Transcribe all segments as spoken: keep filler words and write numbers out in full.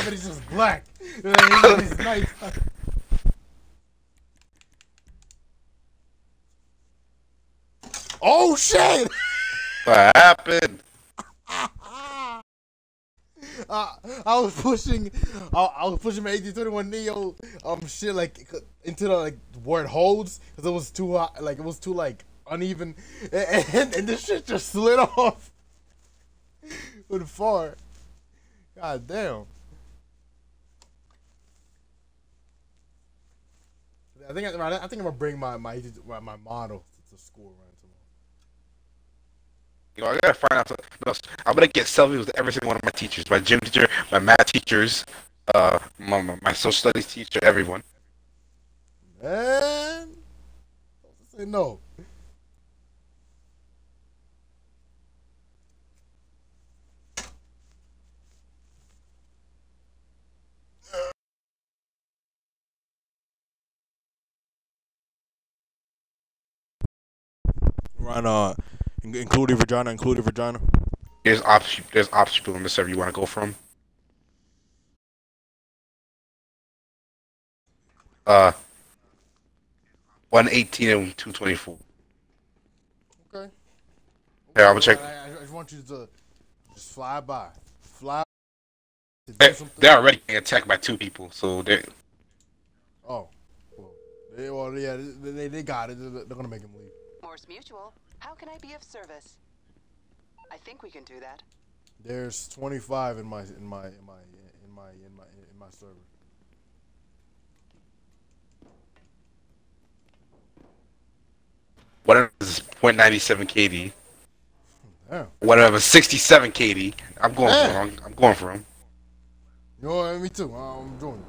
then he's just black. He's nice. Oh shit! What happened? Uh, I was pushing, I, I was pushing my eighteen twenty-one Neo, um, shit like into the like where it holds, cause it was too hot, like it was too like uneven, and and, and this shit just slid off. Went far. God damn. I think I, I think I'm gonna bring my my my, my model to school around tomorrow. You know, I gotta find out something else. I'm gonna get selfies with every single one of my teachers, my gym teacher, my math teachers, uh, my, my, my social studies teacher, everyone. Man, say no. Run, uh, including vagina, including vagina. There's options. There's options people in the server you want to go from. Uh, one eighteen and two twenty-four. Okay. Here, I'm gonna check. I, I just want you to just fly by, fly. They, they're already being attacked by two people, so they. Oh, well, they, well yeah, they, they, they got it. They're gonna make him leave. Morse Mutual, how can I be of service? I think we can do that. There's twenty-five in my in my in my in my in my in my server. One of them is point nine seven K D. Damn. One of them is sixty-seven K D. I'm going Damn. for him. I'm going for him. You know, me too. I'm doing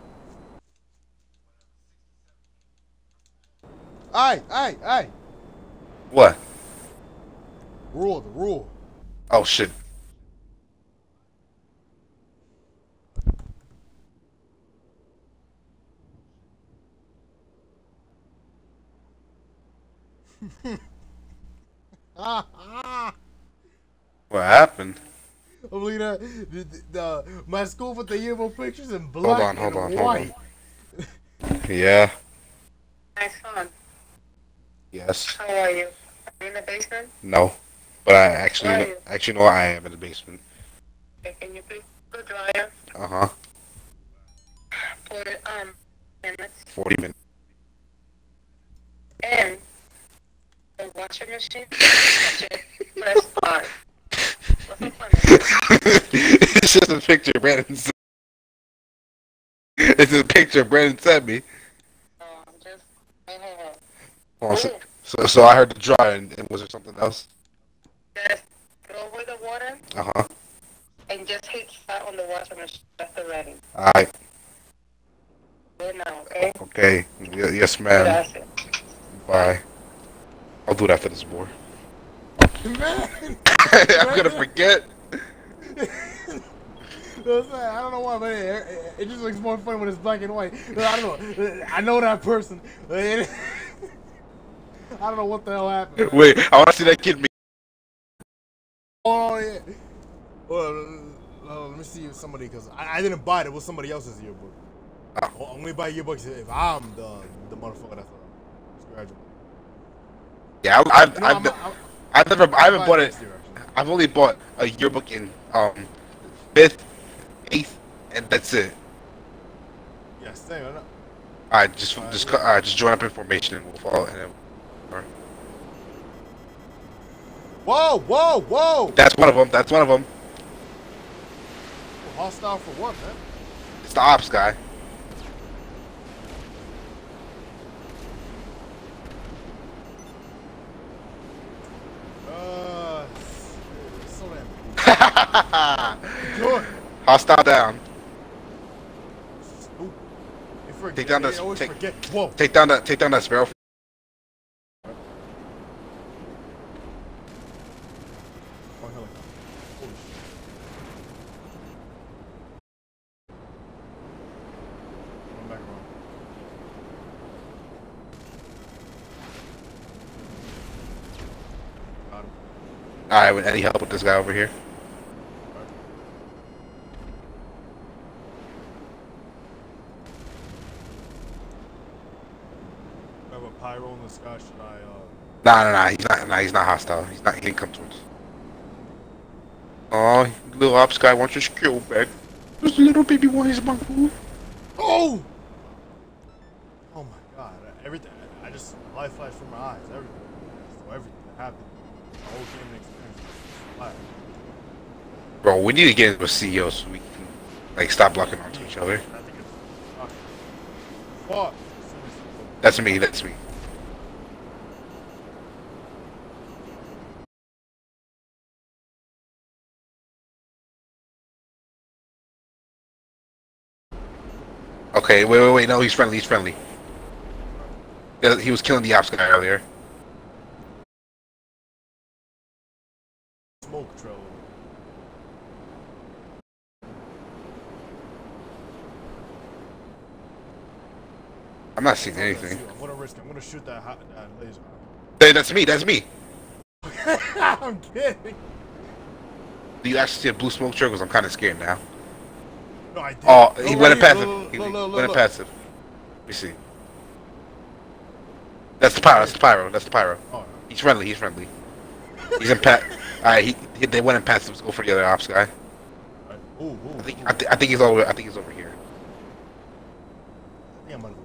it. Aye, aye, aye. What? Rule, the rule. Oh shit. What happened? I believe that the, the, the, my school put the yearbook pictures in black Hold on, hold and on, hold white. on. Yeah. Nice fun. Yes. How are you? Are you in the basement? No. But I actually, Where are you? actually know I am in the basement. Okay, can you please go dryer? Uh huh. Put it um minutes. Forty minutes. And the washing machine. Touch it. Press R. What's the point of it? It's just a picture Brandon sent. It's a picture Brandon sent me. Oh, I'm just. Hey, hey, hey. Oh, so, so, so I heard the dry, and, and was there something else? Just go over the water Uh huh. and just hit start on the washing machine. That's the ready. Alright. Do it now, okay? Okay. Y- yes, ma'am. That's it. Bye. I'll do it after this board. Man, I'm gonna forget. I don't know why, but it, it just looks more fun when it's black and white. I don't know. I know that person. I don't know what the hell happened. Wait, I want to see that kid. Me. Oh yeah. Well, uh, let me see if somebody, because I, I didn't buy it. It was somebody else's yearbook. Oh. I'll only buy yearbooks if I'm the the motherfucker that's uh, graduate. Yeah, I, I've, You know, I've, I'm- been- I'm- I've never, I haven't I'll bought buy it. next year, actually. I've only bought a yearbook in um fifth, eighth, and that's it. Yeah, same. I know. Alright, just Alright, just yeah. uh, just join up information and we'll follow. And then, alright. Whoa, whoa, whoa! That's one of them. That's one of them. Hostile for what, man? It's the ops guy. Uh, so damn good. Hostile down. Ooh. They forget, Take down they the- always take- forget. Whoa. Take down that. Take down that sparrow. Oh, helicopter. Holy shit. Come back around. Got him. Alright, any help with this guy over here? have a pyro in the sky. Should I, uh... Nah, nah, nah, he's not, nah, he's not hostile. He's not, he didn't come towards us. Oh, little ops guy wants your skill back. This little baby boy is my fool. Oh! Oh my god. Everything. I just, light flashed from my eyes. Everything. So everything that happened. The whole gaming experience was flat. Bro, we need to get into a C E O so we can, like, stop blocking onto each other. I think it's... Okay. Fuck. That's me, that's me. Okay, wait, wait, wait, no, he's friendly, he's friendly. Yeah, he was killing the ops guy earlier. Smoke trail. I'm not seeing anything. I'm gonna risk it. I'm gonna shoot that, hot, that laser. Hey, that's me, that's me. I'm kidding. Do you actually see a blue smoke trail? Because I'm kind of scared now. No, I did. Oh, he Look went right in here. passive. Look, He look, look, went in look. passive. Let me see. That's the pyro, that's the pyro, that's the pyro. Oh, He's friendly, he's friendly. He's in pat. Alright, he, he, they went in passive. Let's go for the other ops guy. right. Ooh, ooh, I think, ooh. I, th I think he's over. I think he's over here. I think I'm gonna go.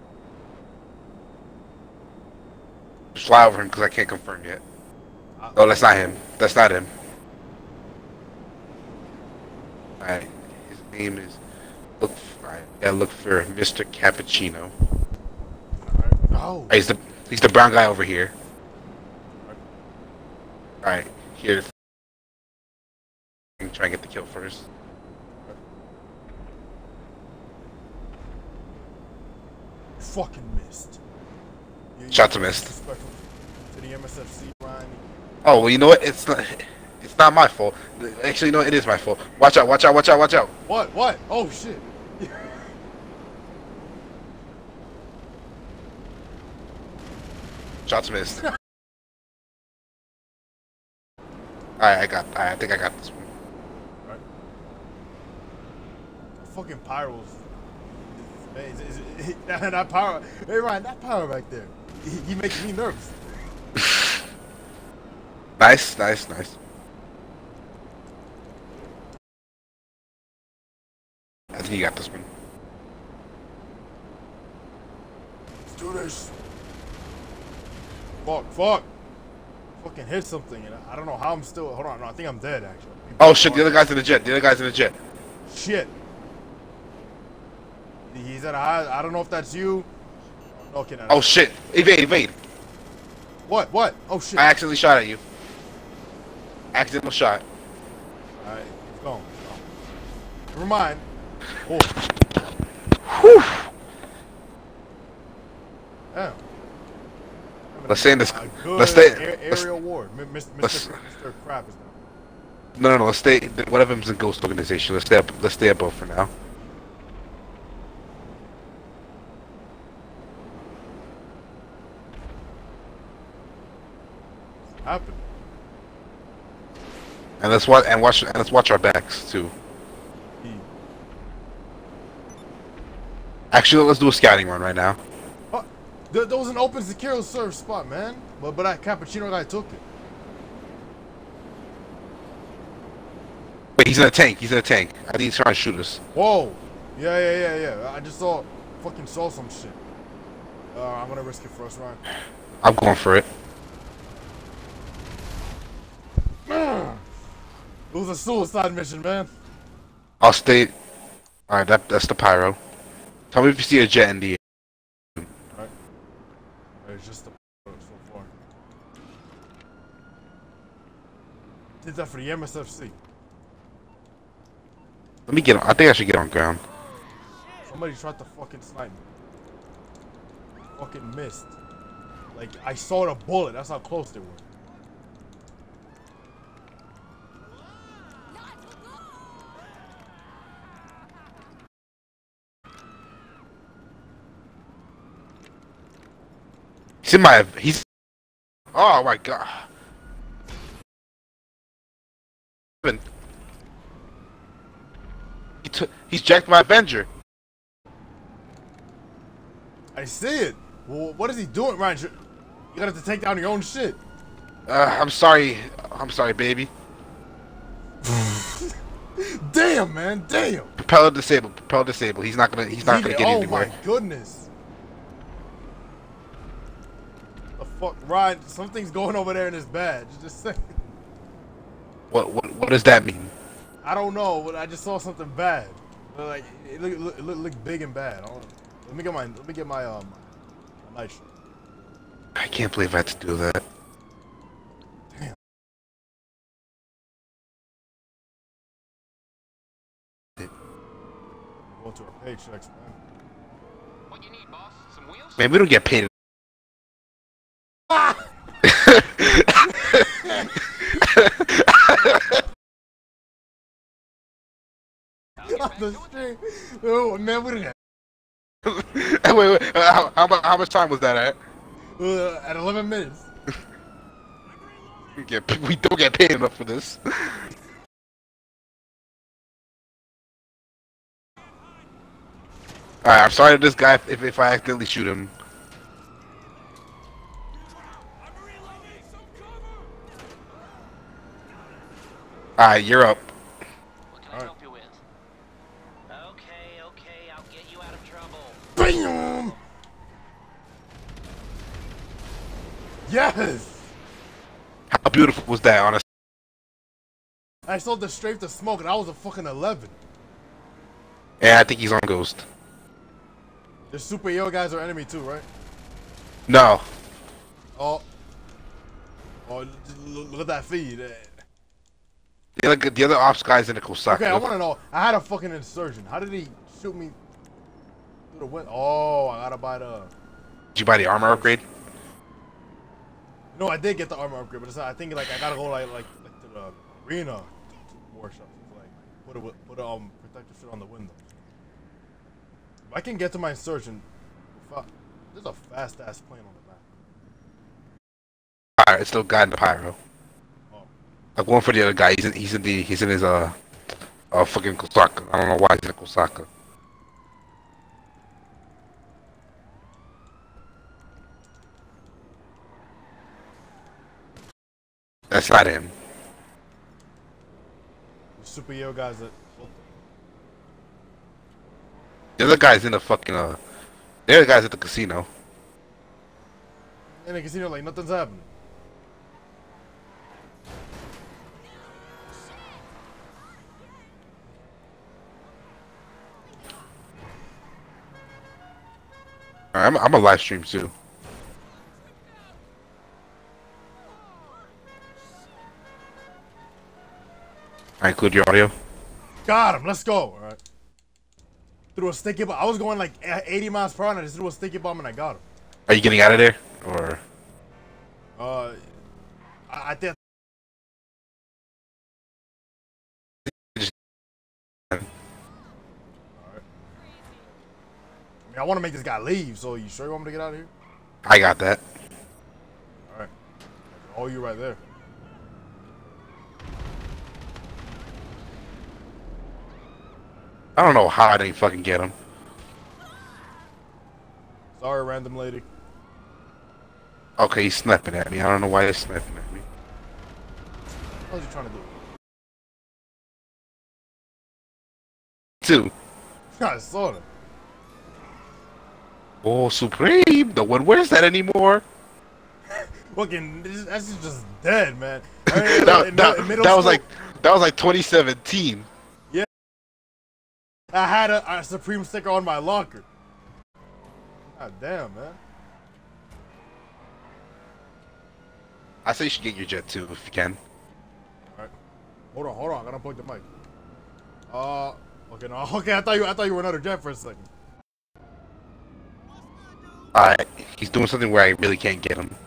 Just fly over him because I can't confirm yet. I- No, that's not him. That's not him. Alright, his name is look. Alright, gotta look for Mister Cappuccino. Alright. Oh. He's the he's the brown guy over here. Alright, here. Try and get the kill first. Fucking missed. You- you Shots missed. disrespectful to the M S F C, Ryan. Oh well, you know what? It's not. It's not my fault. Actually, no, it is my fault. Watch out! Watch out! Watch out! Watch out! What? What? Oh shit. Shots missed. Alright, I got. Alright, I think I got this one. Right. Fucking pyros. Man, is, is, is, that, that pyro. Hey Ryan, that pyro back there. He, he makes me nervous. Nice, nice, nice. I think you got this one. Let's do this. Fuck, fuck. Fucking hit something, and I, I don't know how I'm still. Hold on, no, I think I'm dead actually. Oh shit! The other guy's in the jet. The other guy's in the jet. Shit. He's at a high. I don't know if that's you. Okay, no, no. Oh shit! Evade! Evade! What? What? Oh shit. I accidentally shot at you. Accidental shot. Alright, it's gone. It's gone. Never mind. Oh. Whew. Damn. Let's stay in this. A good Let's stay. air, Let's, aerial war. M- Mister let's- Mister Mister Crap is down. no, no, no. Let's stay. One of them's in Ghost Organization. Let's stay up. Let's stay above for now. What's happening? And let's watch. And watch. And let's watch our backs too. He- Actually, let's do a scouting run right now. Oh, there, there was an open secure serve spot, man. But but that cappuccino guy took it. Wait, he's in a tank. He's in a tank. I think he's trying to shoot us. Whoa. Yeah, yeah, yeah, yeah. I just saw, fucking saw some shit. Uh, I'm gonna risk it first, Ryan. I'm going for it. It was a suicide mission, man. I'll stay. All right, that that's the pyro. Tell me if you see a jet in the. Alright. It's just the so far. Did that for the M S F C. Let me get on. I think I should get on ground. Somebody tried to fucking snipe me. Fucking missed. Like, I saw the bullet. That's how close they were. He's in my. He's. Oh my god. He took. He's jacked my Avenger. I see it. Well, what is he doing, Ryan? You gotta have to take down your own shit. Uh, I'm sorry. I'm sorry, baby. Damn, man. Damn. Propeller disabled. Propeller disabled. He's not gonna. He's not gonna get oh anywhere. my goodness. The fuck, Ryan? Something's going over there in his badge. Just saying. What? What? What does that mean? I don't know, but I just saw something bad. But like it looked look, look, look big and bad. I don't, let me get my let me get my um my night shirt. I can't believe I had to do that. Damn. Going to our paychecks, man. What you need, boss? Some wheels? Man, we don't get paid. On the street. Oh man, what is that? wait, wait. Uh, how, how, mu- how much time was that at? Uh, at eleven minutes. We, get, we don't get paid enough for this. Alright, I'm sorry to this guy if, if I accidentally shoot him. Alright, you're up. What can I help you with? Okay, okay, I'll get you out of trouble. Bam! Yes! How beautiful was that, honestly? I saw the strafe to smoke and I was a fucking eleven. Yeah, I think he's on Ghost. The super yo guys are enemy too, right? No. Oh. Oh, look, look at that feed. The other, the other ops guy's in the Kosaka. Okay, I want to know. I had a fucking insurgent. How did he shoot me through the window? Oh, I gotta buy the... Did you buy the armor upgrade? No, I did get the armor upgrade, but it's not, I think like I gotta go like like, like to the arena workshop to like put a put a um protective shit on the window. If I can get to my insurgent, if I, there's a fast ass plane on the map. Alright, it's still guy in the pyro. Oh, I'm going for the other guy. He's in, he's in the he's in his uh uh fucking Kosaka. I don't know why he's in Kosaka. That's not him. the super yo guys that. The other guy's in the fucking uh. The other guy's at the casino. In the casino, like nothing's happening. Alright, I'm I'm a live stream too. I include your audio. Got him. Let's go. All right. Threw a sticky bomb. I was going like eighty miles per hour, and I just threw a sticky bomb, and I got him. Are you getting out of there, or? Uh, I, I think. All right. I mean, I want to make this guy leave. So you sure you want me to get out of here? I got that. All right. Oh, you right there. I don't know how I didn't fucking get him. Sorry, random lady. Okay, he's snapping at me. I don't know why he's snapping at me. What was he trying to do? Two. I saw that. Oh, Supreme! No one wears that anymore. Fucking, this- that's just dead, man. I mean, that, in- that, in middle that was school, like that was like twenty seventeen. I had a, a Supreme sticker on my locker. God damn, man. I say you should get your jet too if you can. Alright. Hold on, hold on. I gotta plug the mic. Uh, okay, no, okay. I thought you, I thought you were another jet for a second. Alright, he's doing something where I really can't get him.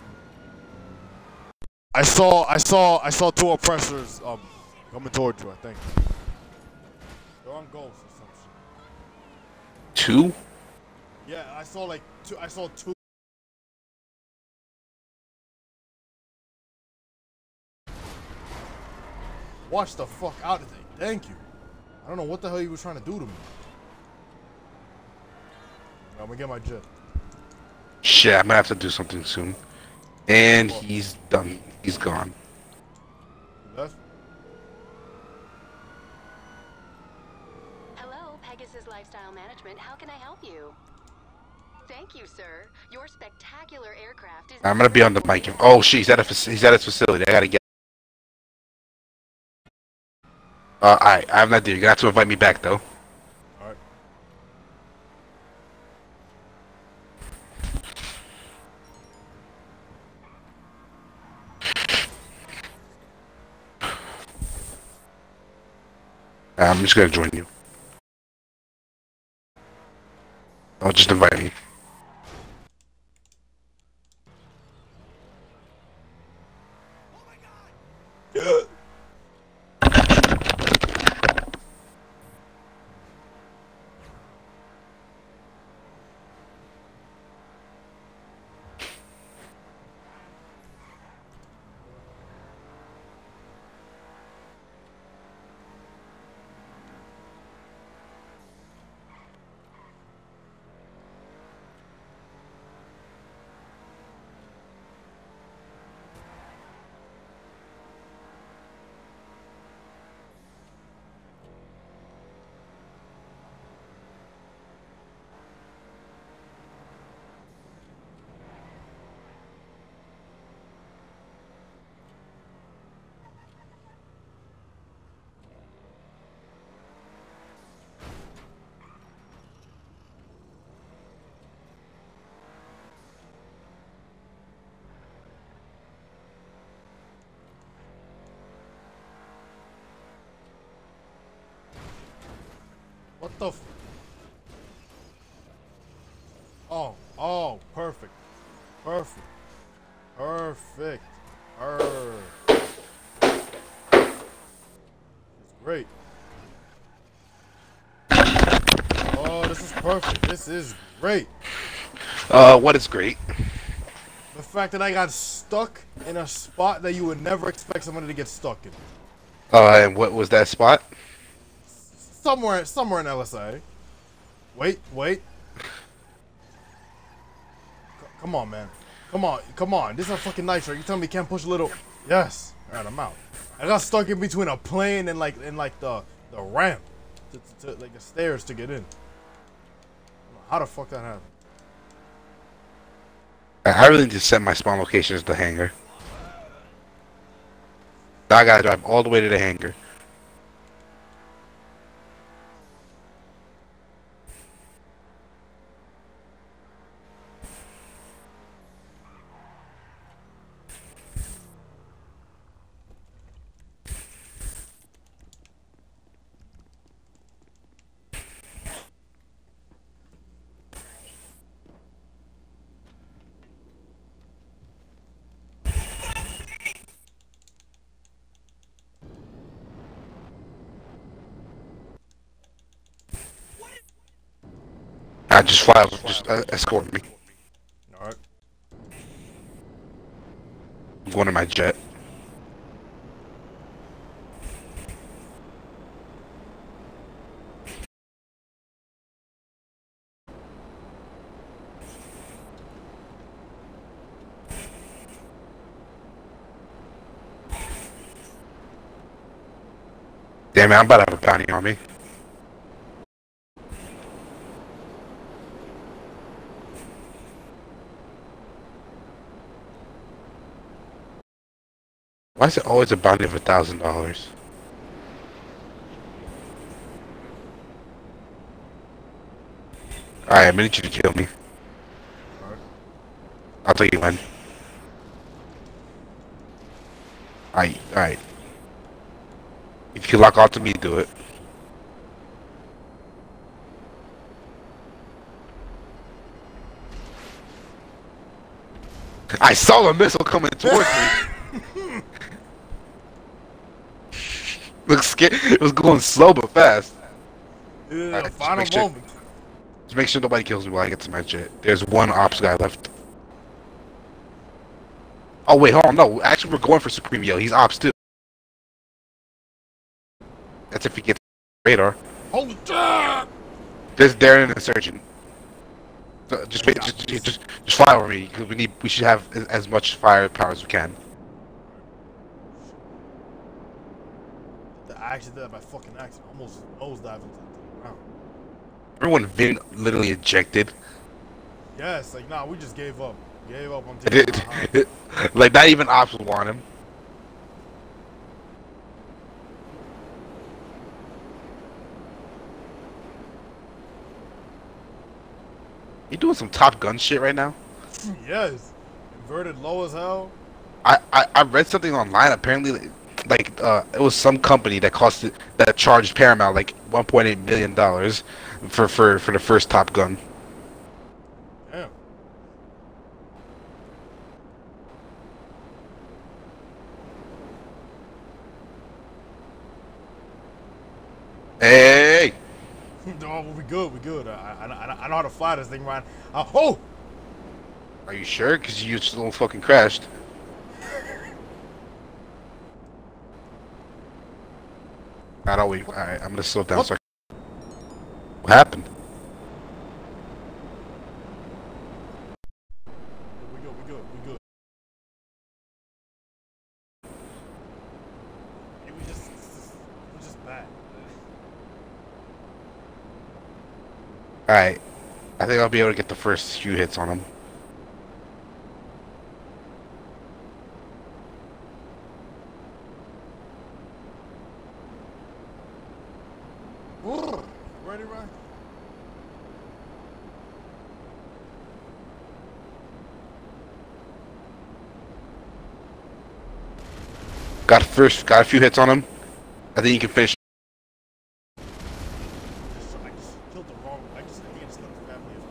I saw, I saw, I saw two oppressors um coming towards you. I think they're on ghosts or some shit. Two? Yeah, I saw like two. I saw two. Watch the fuck out of it. Thank you. I don't know what the hell he was trying to do to me. I'm gonna get my jet. Shit, I'm gonna have to do something soon. And he's done. He's gone. Left. Hello, Pegasus Lifestyle Management. How can I help you? Thank you, sir. Your spectacular aircraft is... I'm gonna be on the mic. Oh shit, he's at a fac- he's at his facility. I gotta get. Uh, alright, I have an idea. You're gonna have to invite me back though. Alright. I'm just gonna join you. I'll just invite me. What the f- Oh, oh, perfect. Perfect. Perfect. Perfect. It's great. Oh, this is perfect. This is great. Uh, what is great? The fact that I got stuck in a spot that you would never expect somebody to get stuck in. Uh, and what was that spot? Somewhere, somewhere in L S A. Wait, wait. C- come on, man. Come on, come on. This is a fucking nitro. You telling me you can't push a little? Yes. All right, I'm out. I got stuck in between a plane and like, and like the the ramp, to, to, to like the stairs to get in. How the fuck that happened? I really need to set my spawn location as the hangar. Now I gotta drive all the way to the hangar. I just fly, just uh, escort me. All right. I'm going to my jet. Damn it, I'm about to have a bounty on me. Why is it always a bounty of a thousand dollars? Alright, I'm gonna need you to kill me. All right. I'll tell you when. Alright, alright. If you can lock onto me, do it. I saw a missile coming towards me. Looks scared. It was going slow but fast. Yeah, Alright, just final make sure- moment. Just make sure nobody kills me while I get to my jet. There's one ops guy left. Oh wait, hold on, no. Actually, we're going for Supreme Yo. He's ops too. That's if he gets radar. Holy shit! There's Darren and the Surgeon. So just, wait, just, just, just, just fly over me. 'Cause we need, we should have as, as much firepower as we can. I actually did that by fucking accident. Almost nosedived into the ground. Everyone Vin literally ejected. Yes, like nah, we just gave up. Gave up on It, taking it, it, like not even ops would want him. You doing some Top Gun shit right now? Yes. Inverted low as hell. I, I, I read something online. Apparently, like uh, it was some company that costed that charged Paramount like one point eight million dollars for, for for the first Top Gun. Damn. Hey! No, we good. We good. I, I, I, I know how to fly this thing, Ryan. Uh, oh! Are you sure? Cause you just little fucking crashed. I don't wait. All right, I'm gonna slow down. What? So I... What happened? We good. We good. We good. Maybe we just, we just bad. All right, I think I'll be able to get the first few hits on him. Ready, Ryan? Got first, got a few hits on him. I think you can finish. I just, I just killed the wrong. I just I think I just killed the family.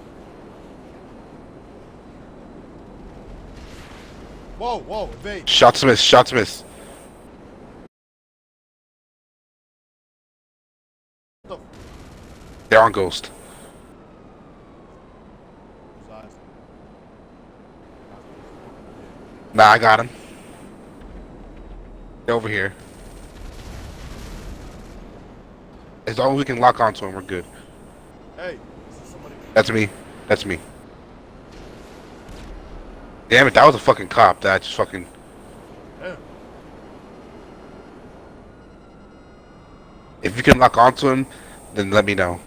Whoa, whoa, evade. Shots miss. Shots miss. What the They're on Ghost. f- eyes? Nah, I got him. They're over here. As long as we can lock onto him, we're good. Hey, is this somebody? That's me. That's me. Damn it, that was a fucking cop that just fucking... Damn. If you can lock onto him, then let me know.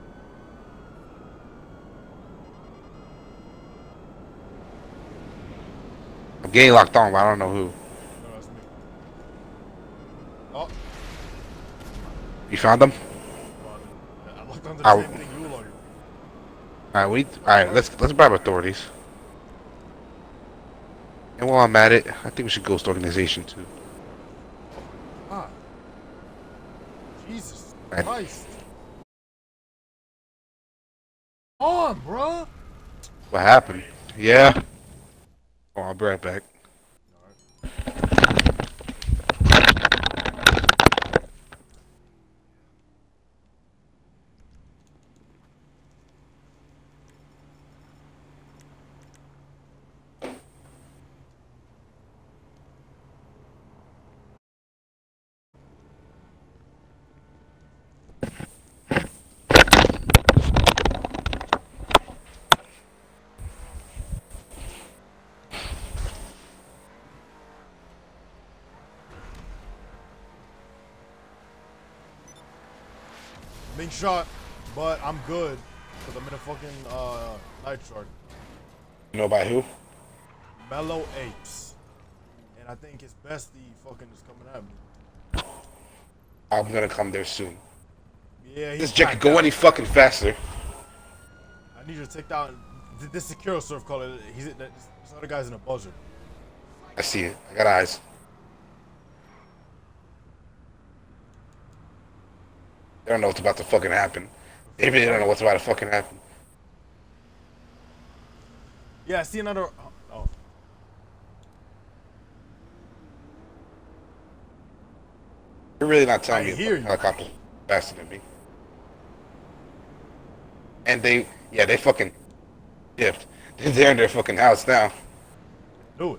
I'm getting locked on, but I don't know who. No, that's me. Oh, You found him? well, I looked under Ow. the same thing you looked. Alright, we... Alright, let's, let's bribe authorities. And while I'm at it, I think we should ghost organization too. Ah. Jesus Right. Christ. On, bruh. What happened? Yeah. Oh, I'll be right back. Being shot, but I'm good because I'm in a fucking uh, night shard. You know by who? Mellow Apes. And I think his bestie fucking is coming at me. I'm gonna come there soon. Yeah, he's This jet could packed go out. any fucking faster. I need you to take down th- this secure surf caller. He's this, this other guy's in a buzzer. I see it. I got eyes. They don't know what's about to fucking happen. They really don't know what's about to fucking happen. Yeah, I see another. Oh, oh. You're really not telling I me hear a you. helicopter faster than me. And they, yeah, they fucking dipped. They're in their fucking house now. Do it.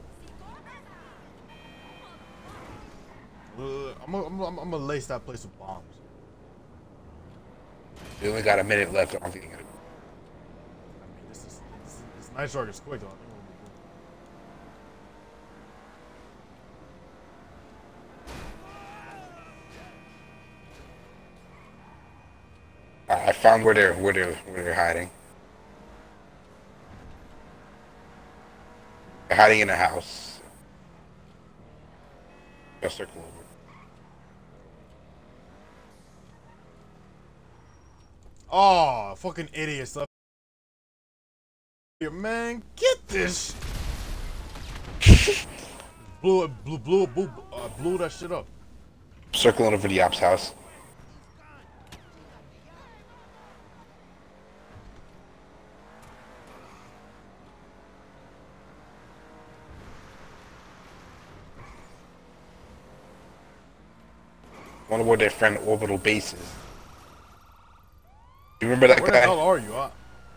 Uh, I'm gonna I'm, I'm, I'm gonna lace that place with bombs. We only got a minute left. I don't think. I mean, this is Night Shark is quick though. I think we'll be I I found where they're where they're where they're hiding. They're hiding in a house. Just circle over. Oh, fucking idiot stuff. Man, get this. blew it, blew, blew, blew, uh, blew that shit up. Circling over the ops house. Wonder where their friend Orbital Base is. You remember that Where guy? the hell are you? I,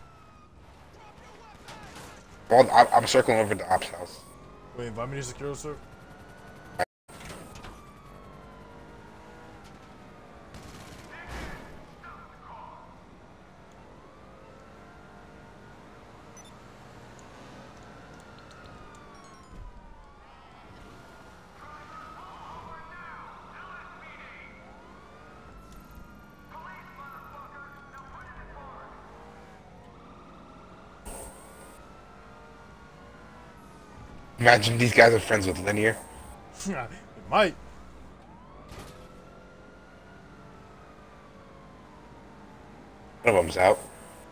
Well, I'm, I'm circling over the ops house. wait, invite me to secure, sir? Imagine these guys are friends with Linear. It might. One of them's out.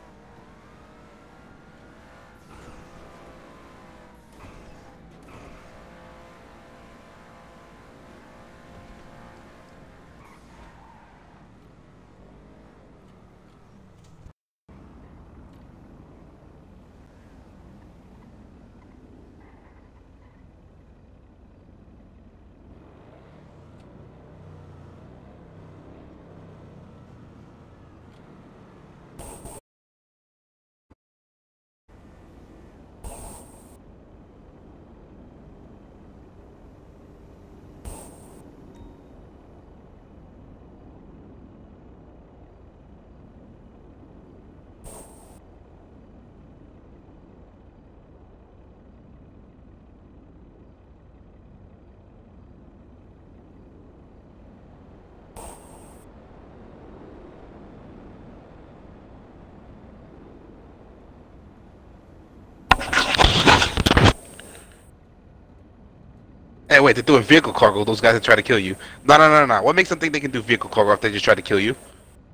Hey, wait, they're doing vehicle cargo, those guys that try to kill you. No, no, no, no. What makes them think they can do vehicle cargo if they just try to kill you?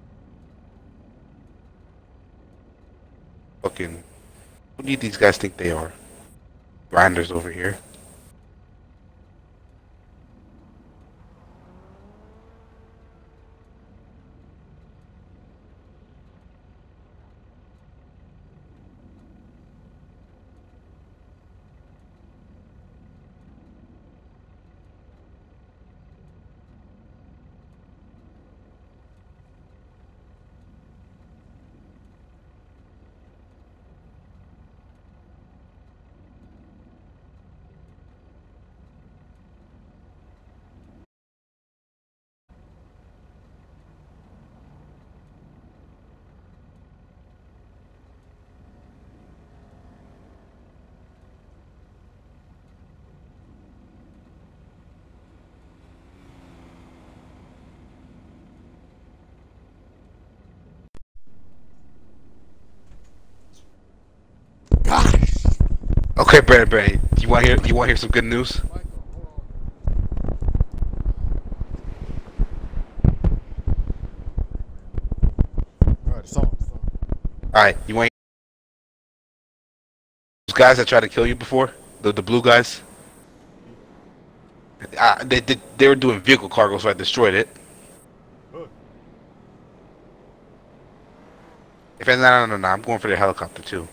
Fucking... Who do these guys think they are? Grinders over here. Okay, Brandon, Brandon, you want to hear? You want to hear some good news? Alright, it's on. It's on. All right, you want those guys that tried to kill you before? The the blue guys. Uh, they did. They were doing vehicle cargo, so I destroyed it. Good. If no, no, no, no, I'm going for the helicopter too.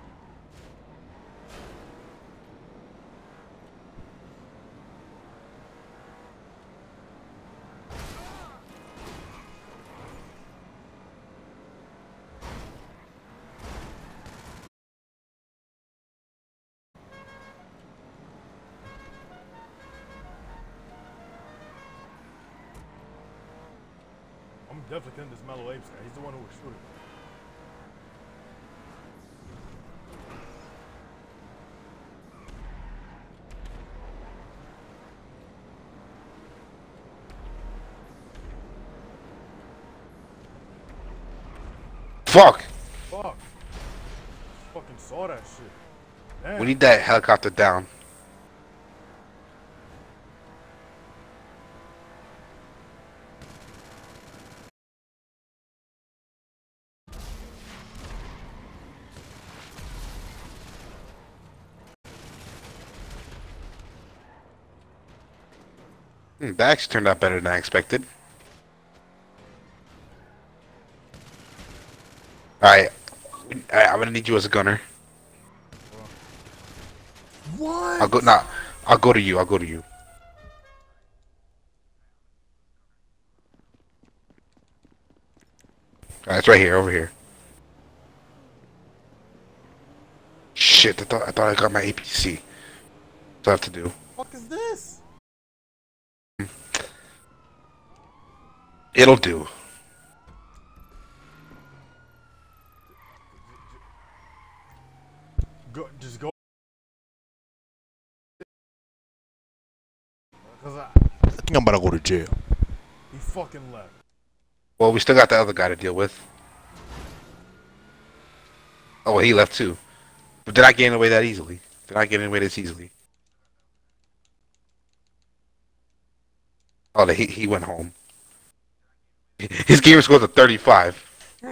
I'm definitely killing this Mellow Apes guy. He's the one who was shooting. Fuck! Fuck. Fucking saw that shit. Damn. We need that helicopter down. Hmm, that actually turned out better than I expected. Alright. Alright, I'm gonna need you as a gunner. What? I'll go nah, I'll go to you, I'll go to you. Alright, it's right here, over here. Shit, I thought I thought I got my A P C. That's what I have to do. What the fuck is this? It'll do. Go, just go. Cause I, I think I'm about to go to jail. He fucking left. Well, we still got the other guy to deal with. Oh, well, he left too. But did I get away that easily? Did I get away this easily? Oh, he he went home. His gamer scores a thirty-five.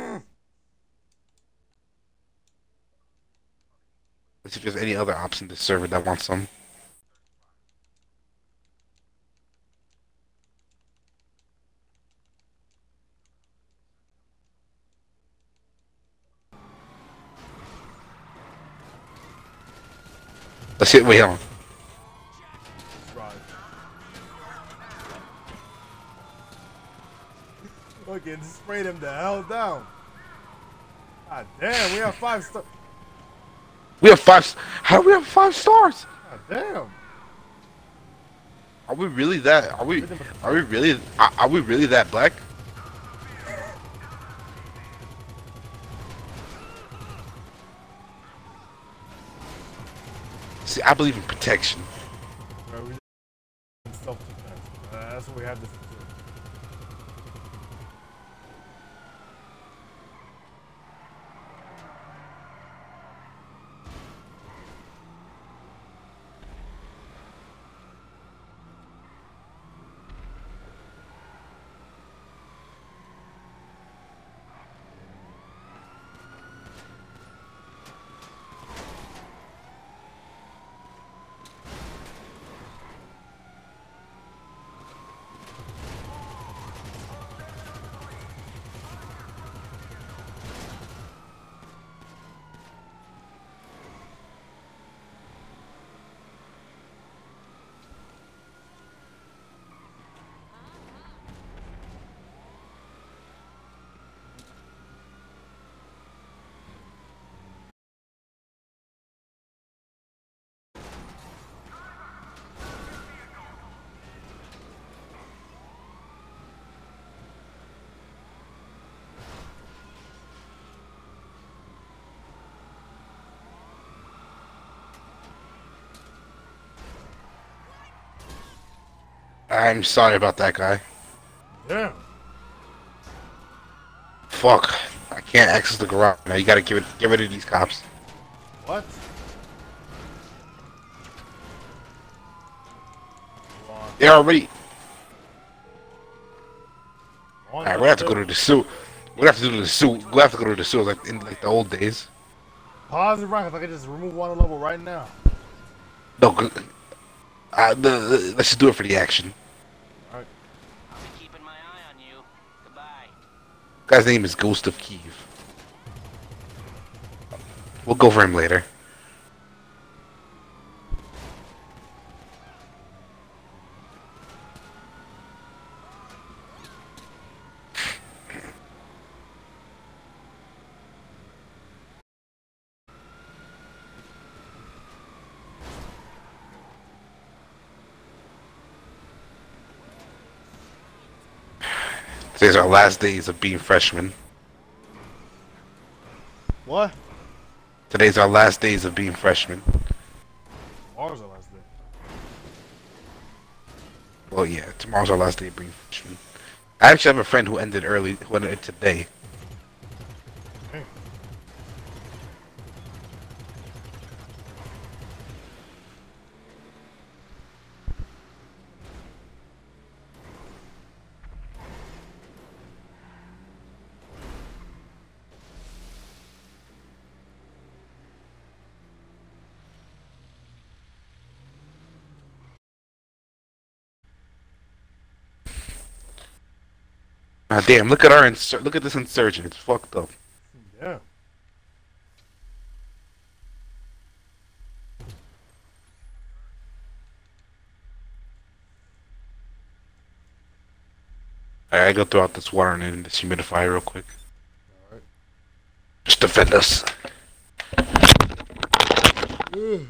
Let's see if there's any other ops in this server that wants some. Let's see. Wait, hold on. Fucking sprayed him the hell down. God damn, we have five stars. We have five. How do we have five stars? God damn. Are we really that? Are we? Are we really? Are, are we really that black? See, I believe in protection. Bro, we in self-defense. Uh, that's what we have this to do. I'm sorry about that guy. Damn. Fuck. I can't access the garage. Now you gotta give it get rid of these cops. What? They're already On Alright, we have to go to the sewer. We have to do the sewer. We have to go to the sewer like in like the old days. Pause it right if I could just remove one level right now. No, go- uh, the, the, let's just do it for the action. I'll be keeping my eye on you. Goodbye. Guy's name is Ghost of Kiev. We'll go for him later. Today's our last days of being freshmen. What? Today's our last days of being freshmen. Tomorrow's our last day. Well, yeah, tomorrow's our last day of being freshmen. I actually have a friend who ended early, who ended today. Ah, damn! Look at our insur- Look at this insurgent. It's fucked up. Yeah. Alright, I go throw out this water and this humidifier real quick. Alright. Just defend us. Ugh.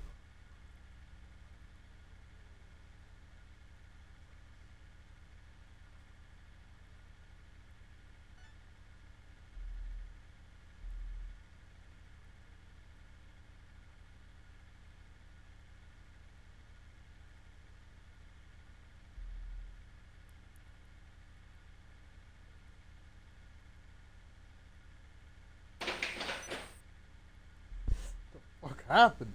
What happened?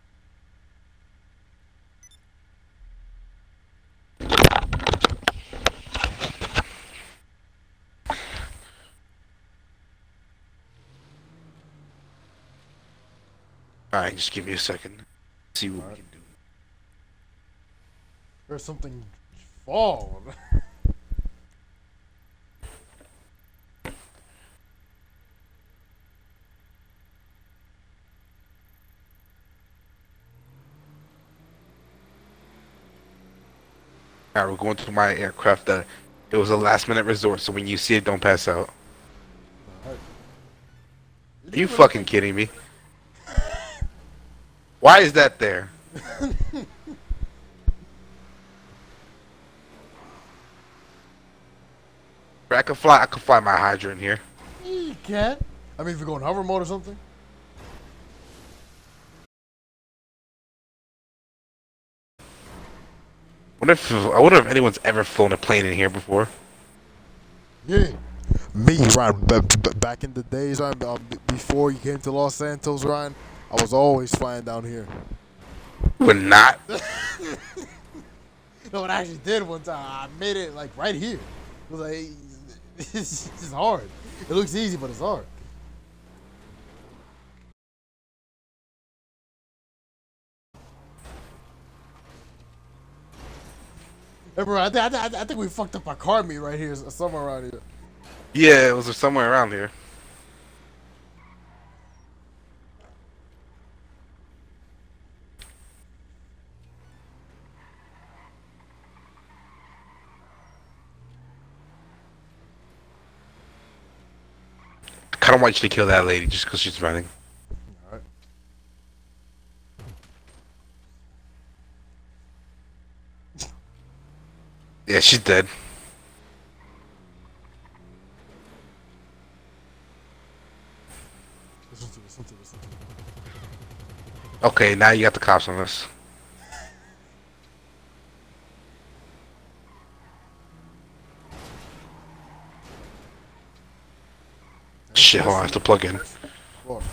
Alright, just give me a second. See what we can do. There's something fall. Alright, we're going to my aircraft. Uh, it was a last minute resort, so when you see it, don't pass out. Alright. Are you fucking kidding me? Why is that there? I can fly. I can fly my Hydra in here. You can't. I mean, if you go in hover mode or something. Wonder if I wonder if anyone's ever flown a plane in here before. Yeah. Me, Ryan, b- b- back in the days, Ryan, um, b- before you came to Los Santos, Ryan, I was always flying down here. We're not. No, what I actually did one time, I made it like right here. It was like, it's just hard. It looks easy, but it's hard. Hey, bro, I, th- I, th- I think we fucked up our car meet right here, somewhere around here. Yeah, it was somewhere around here. I kind of want you to kill that lady just because she's running. Alright. Yeah, she's dead. Listen to, listen to, listen to. Okay, now you got the cops on us. Shit, hold on, I have to plug in. What?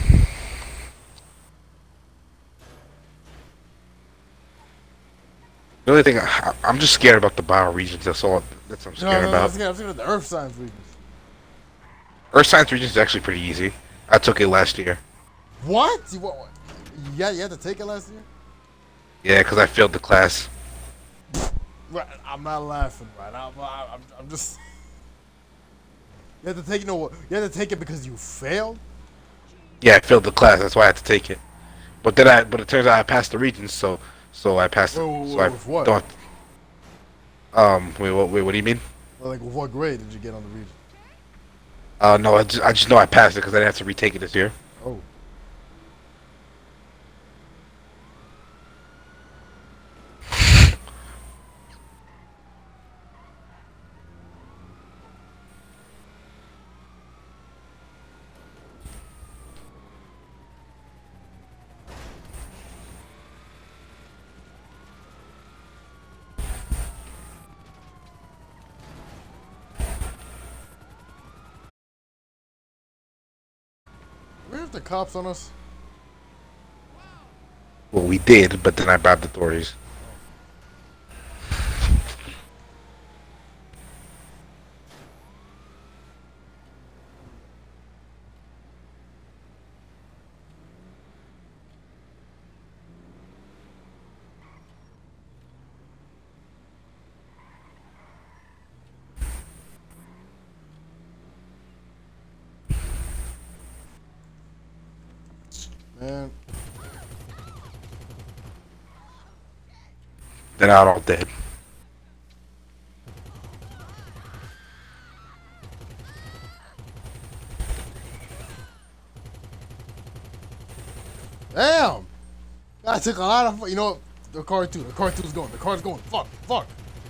The only thing, I, I'm just scared about the bioregions, that's all, that's what I'm No, scared no, no, about. I'm scared, I'm scared of the earth signs regions. Earth Science Regions is actually pretty easy. I took it last year. What? You, what, what? Yeah, you had to take it last year? Yeah, because I failed the class. Right, I'm not laughing, right? I'm, I'm, I'm just. You had to take it. No, you had to take it because you failed. Yeah, I failed the class, that's why I had to take it. But then I, but it turns out I passed the regions, so, so I passed. Wait, it. wait, so wait, I with what? Don't, um, wait, what, wait, what do you mean? Well, like, what grade did you get on the region? Uh, no, I just, I just know I passed it because I didn't have to retake it this year. Oh. We have the cops on us. Well, we did, but then I bribed the authorities. Man. They're not all dead. Damn! That took a lot of. You know what? The car two. The car two's going. The car's going. Fuck. Fuck.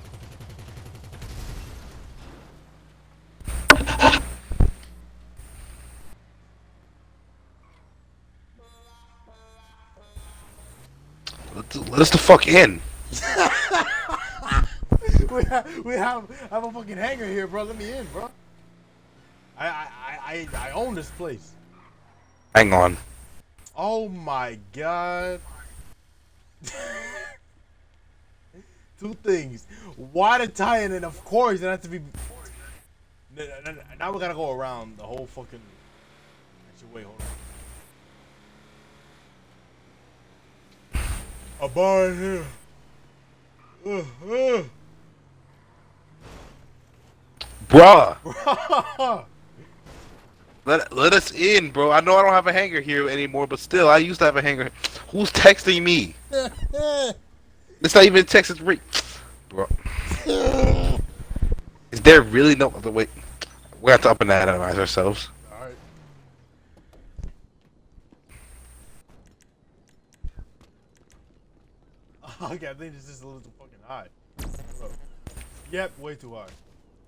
Let, let us the fuck in. we have, we have have a fucking hangar here, bro. Let me in, bro. I I I I own this place. Hang on. Oh my god. Two things. Why the tie-in? And of course, it has to be. Now we gotta go around the whole fucking. Actually, wait, hold on. A bar in here. Uh, uh. Bruh. Let, let us in, bro. I know I don't have a hangar here anymore, but still, I used to have a hangar. Who's texting me? It's not even text, it's re- bro. Is there really no other way? We have to up and atomize ourselves. Alright. Okay, I think it's just a little too fucking high. Bro. Yep, way too high.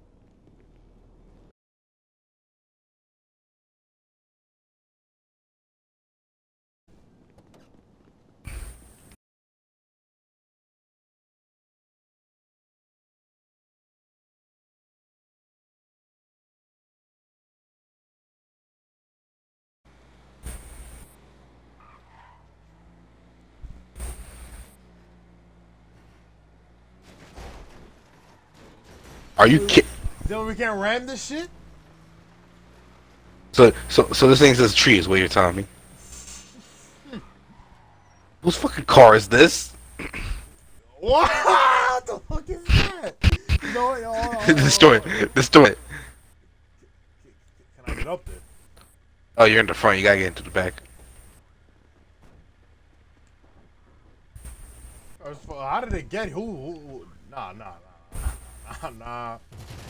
Are you kidding? Then we can't ram this shit? So, so, so this thing says tree is what you're telling me. Whose fucking car is this? What the fuck is that? You know what? Hold on, hold on, Destroy hold on. it. Destroy it. Can I get up there? Oh, you're in the front. You gotta get into the back. How did it get? Who? who, who? Nah, nah, nah, nah, nah.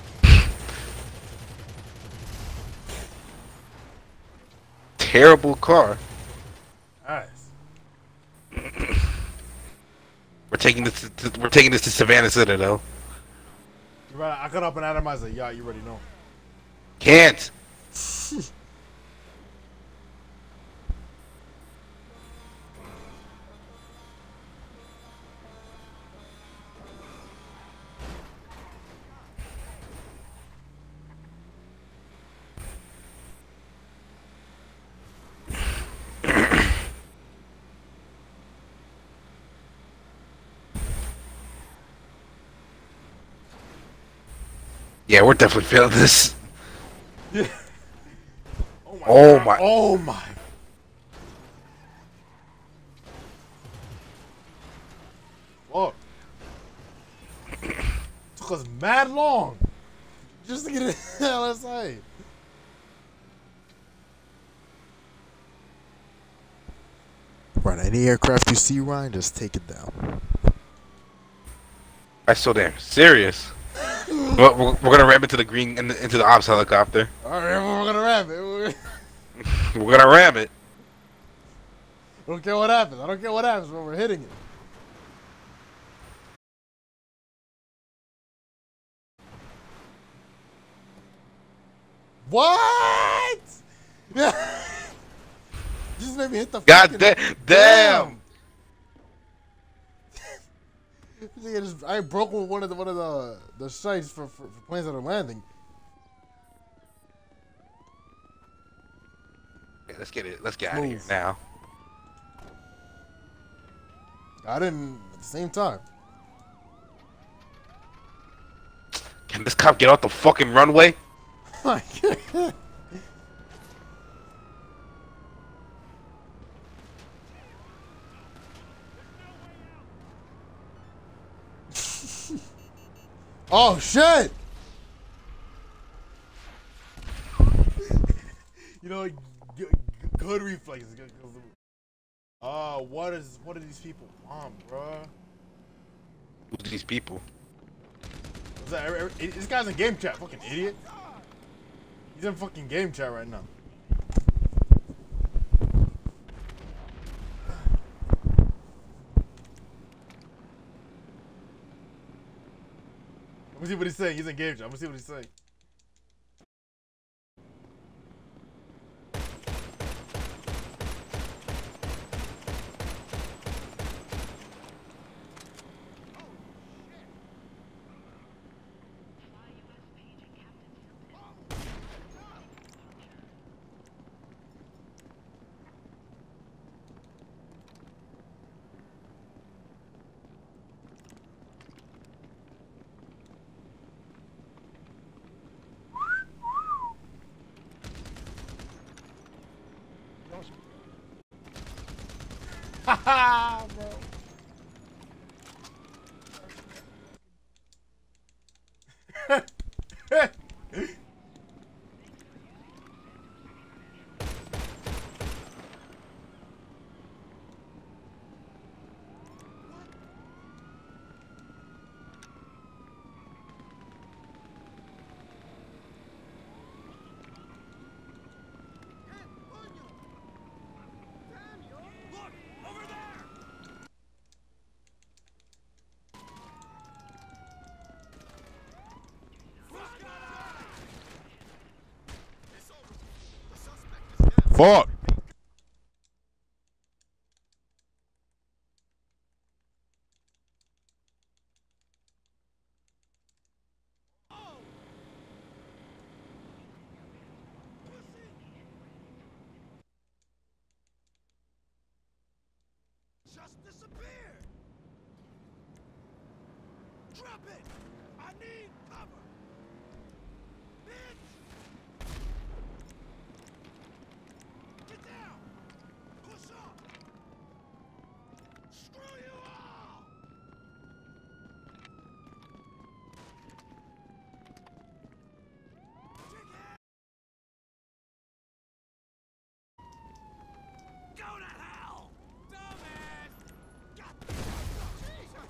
Terrible car. Nice. We're taking this. To, to- we're taking this to Savannah Citadel. You right? I got up and atomize a yacht. You already know. Can't. Yeah, we're definitely failing this. Yeah. Oh my. Oh God. my. Oh my. Fuck. Took us mad long just to get in L S A. Right, any aircraft you see, Ryan, just take it down. I'm so damn serious. we're, we're, we're gonna ram into the green in the, into the ops helicopter. All right, we're gonna ram it. We're- We're gonna ram it. I don't care what happens. I don't care what happens when we're hitting it. What? Yeah. Just made me hit the. God fucking- da- damn. Nigga just- I broke with one of the one of the the sites for, for, for planes that are landing. Okay, let's get it. Let's get out of here Move. now. I didn't at the same time. Can this cop get off the fucking runway? Oh shit! You know, g- g- good reflexes. Uh, what is what do these people want, bruh? Who's these people? What's that? Every- every- This guy's in game chat, fucking idiot. He's in fucking game chat right now. Let me see what he's saying. He's in game chat. Let me see what he's saying. Haha, bro. Fuck. Just disappeared. Drop it. I need cover. Bitch. Get down. Push up. Screw you all. Go to hell. Dumbass. God. Jesus.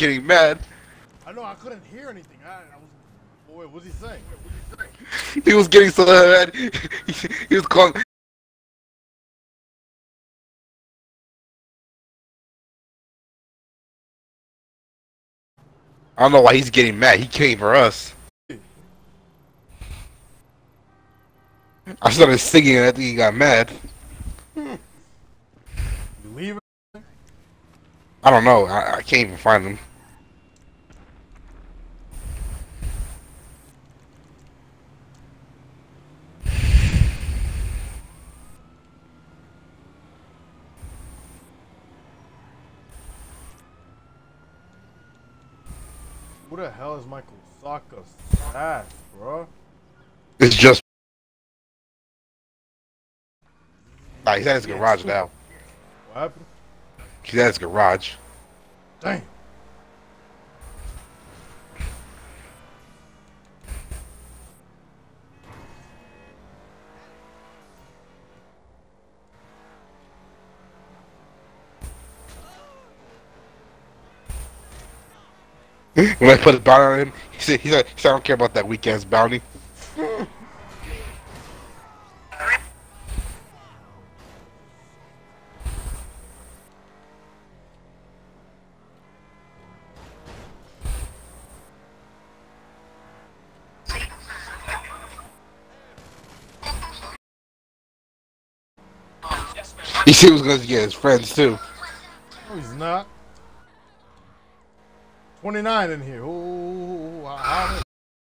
getting mad. I know I couldn't hear anything. I, I was. Wait, what's he saying? He was getting so mad. He, he was calling. I don't know why he's getting mad. He came for us. I started singing and I think he got mad. You leave? I don't know. I, I can't even find him. Who the hell is Michael Saka's ass, bro? It's just. Nah, he's at his garage now. What happened? He's at his garage. Damn. When I put a bounty on him, he said, he said, he said I don't care about that weekend's bounty. He said he was going to get his friends too. No, he's not. twenty-nine in here. Ooh, how, how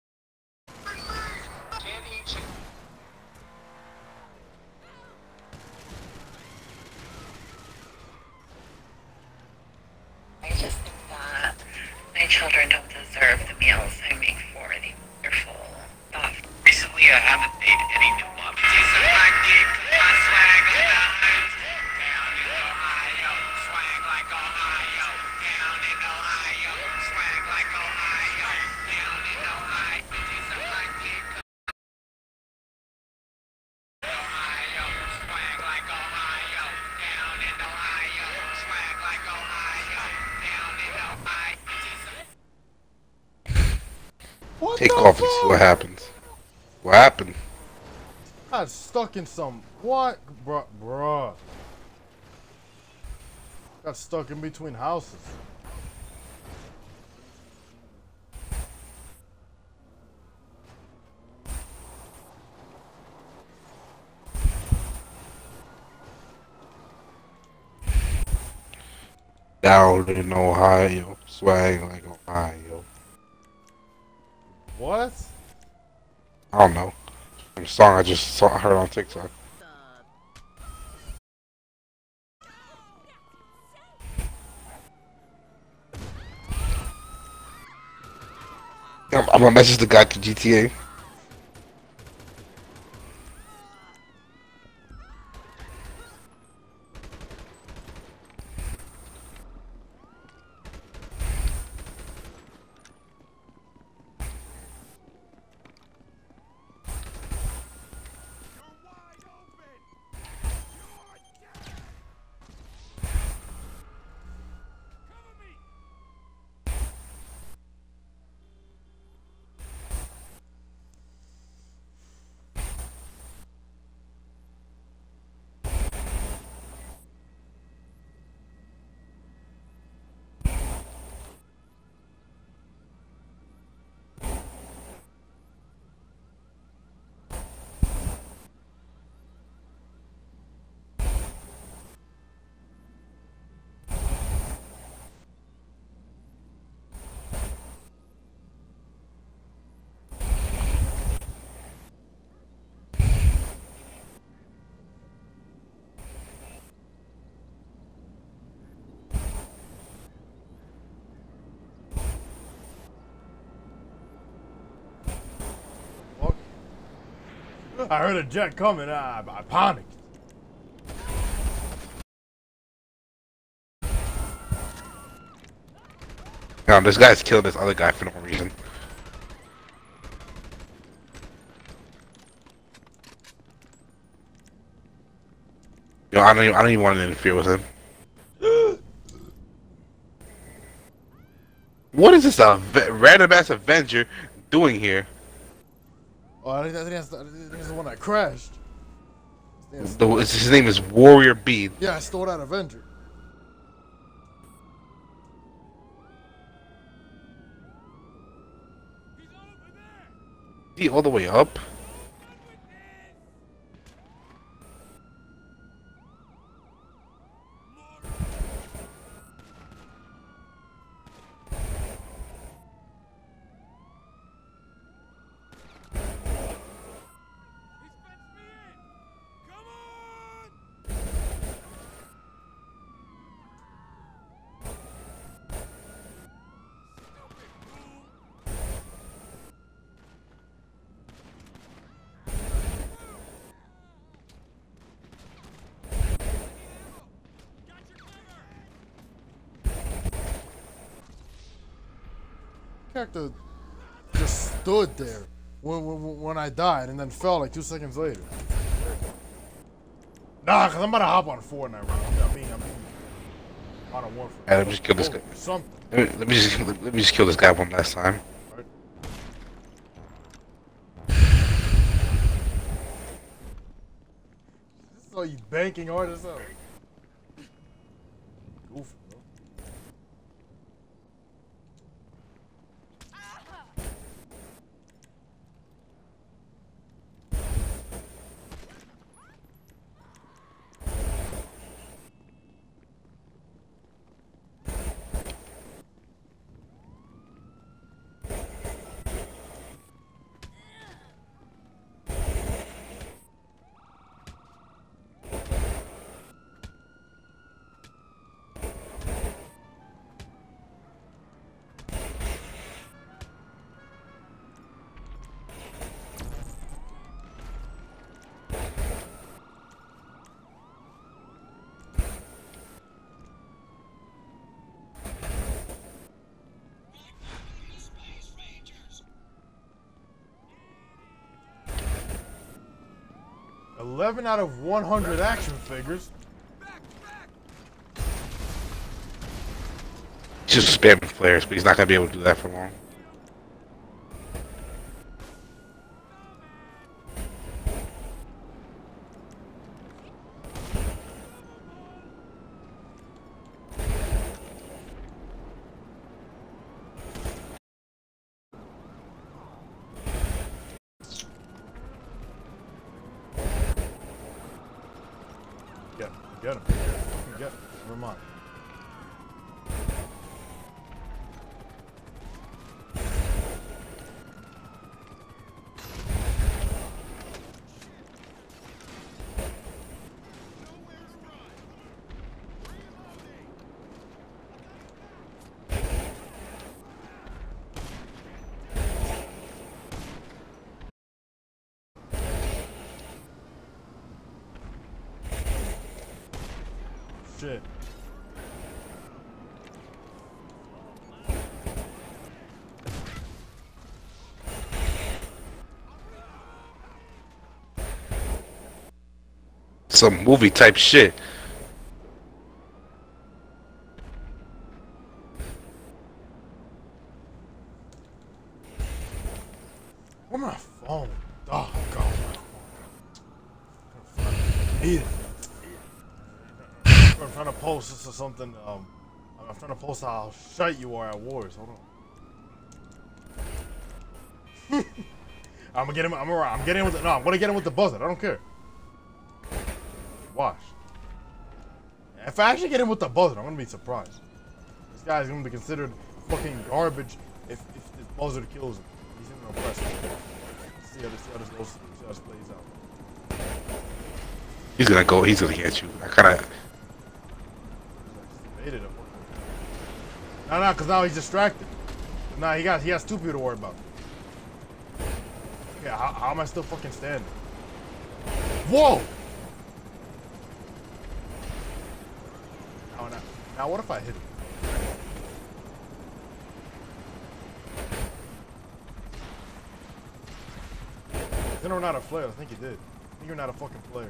I just think that my children don't deserve the meals I make for them. They're full of. Recently, I haven't made any new ones. Swag like Ohio, down in Ohio. Swag like Ohio, down in Ohio. Ohio, swag like Ohio, down in Ohio. Swag like Ohio, down in Ohio. What Take the off and see what fuck? happens. What happened? Got stuck in some what, bruh, bruh. Got stuck in between houses. Down in Ohio, swag like Ohio. What? I don't know. Some song I just saw heard on TikTok. I'm, I'm gonna message the guy to G T A. I heard a jet coming. I, I panicked. Now this guy's killed this other guy for no reason. Yo, I don't even, I don't even want to interfere with him. What is this a v- random ass Avenger doing here? Oh, I think, I think, that's, the, I think that's the one that crashed. His The, his name is Warrior B. Yeah, I stole that Avenger. He's over there. Is he all the way up? He's fenced me in. Come on. Stupid fool. Got your cover. Character just stood there when, when, when I died and then fell like two seconds later. Nah, cause I'm about to hop on Fortnite right now. I mean, I mean, Modern Warfare. Yeah, let me just kill this guy. Something. Let me, let me just let me just kill this guy one last time. Right? This is all you banking hard as hell. Goofy, bro. eleven out of one hundred action figures. He's just spamming players, but he's not gonna be able to do that for long. Get him. Get him. Get him. Never mind. Shit. Some movie type shit. Where's my phone? Oh, God. Need it. I'm trying to post this or something. Um, I'm trying to post how shite you are at wars. Hold on. I'm gonna get him. I'm alright. I'm getting with the, no. I'm gonna get him with the buzzard. I don't care. Watch. If I actually get him with the buzzard, I'm gonna be surprised. This guy's gonna be considered fucking garbage if if this buzzard kills him. He's in an oppressor. Let's see how this, see how this goes. See how this plays out. He's gonna go. He's gonna get you. I kind of. Baited him. No, no, cause now he's distracted. Nah, he got he has two people to worry about. Yeah, how, how am I still fucking standing? Whoa! Now, now, now what if I hit him? He's gonna run out of flares. I think he did. I think you're not a fucking player.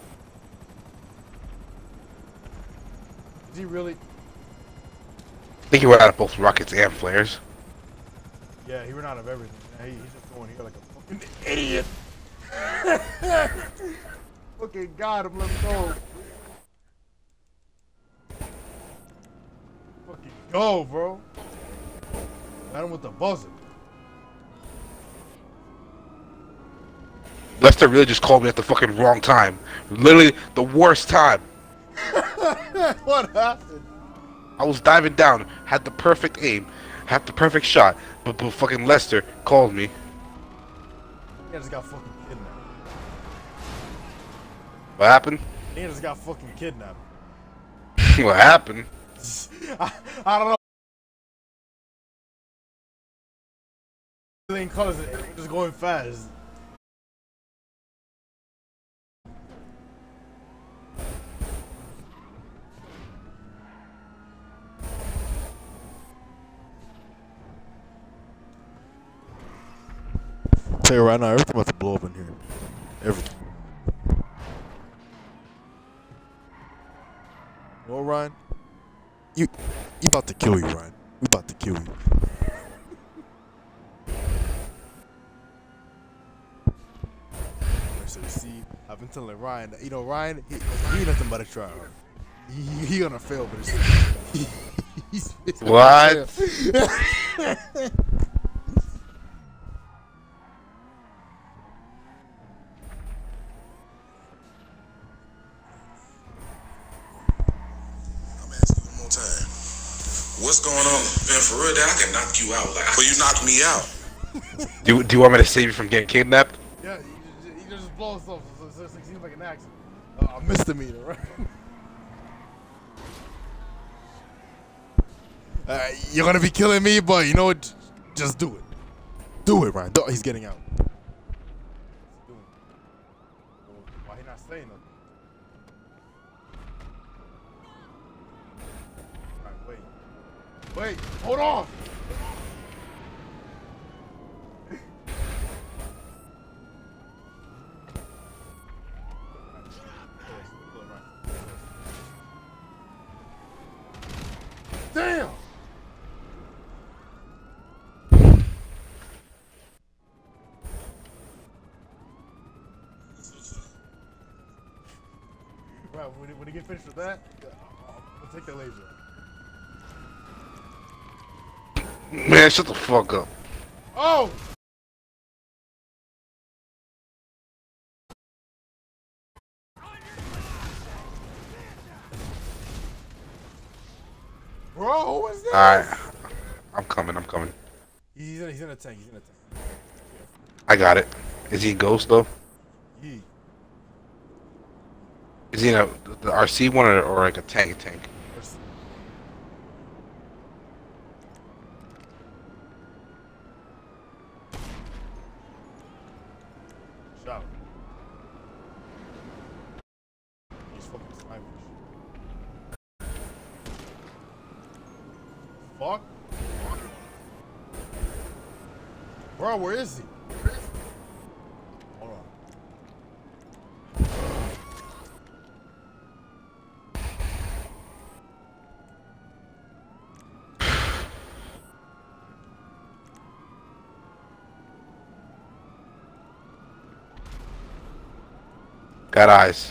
Is he really? I think he ran out of both rockets and flares. Yeah, he ran out of everything. He, he's just going here like a fucking idiot. Okay, got him. Let's go. Fucking go, bro. Got him with the buzzer. Lester really just called me at the fucking wrong time. Literally the worst time. What happened? I was diving down, had the perfect aim, had the perfect shot, but, but fucking Lester called me. He just got fucking kidnapped. What happened? He just got fucking kidnapped. What happened? I, I don't know. Alien colors, just going fast. Tell you right now, everything about to blow up in here. Everything. You know what, Ryan? You, you about to kill you, Ryan. We about to kill you. So you see, I've been telling Ryan that, you know, Ryan, he, he ain't nothing but a try. He, he, he gonna fail, but it's, he, he's, he's What? What's going on? Man, for real, I can knock you out. Like, well, you knocked me out. Do, do you want me to save you from getting kidnapped? Yeah, you just, you just blow us off, so, so, so it seems like an accident. Uh, a misdemeanor, right? Uh, you're gonna be killing me, but you know what? Just do it. Do it, Ryan. Do- He's getting out. Why he not saying nothing? Right, wait. Wait, hold on! Damn! Right, when you, when you get finished with that, I'll take the laser. Man, shut the fuck up. Oh! Bro, who is this? Alright. I'm coming, I'm coming. He's in, he's in a tank, he's in a tank. I got it. Is he a ghost though? He. Is he in a the R C one or, or like a tank tank? Shot him. He's fucking sniping. Fuck? Bro, where is he? Hold on. Got eyes.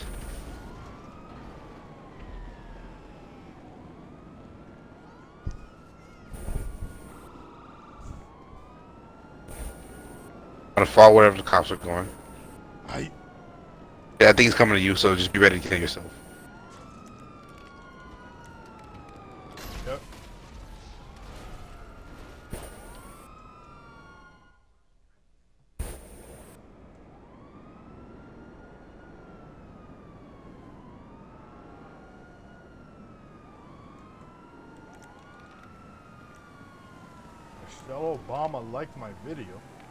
I'm gonna follow wherever the cops are going. I. Yeah, I think he's coming to you, so just be ready to kill yourself. Yep. Michelle Obama liked my video.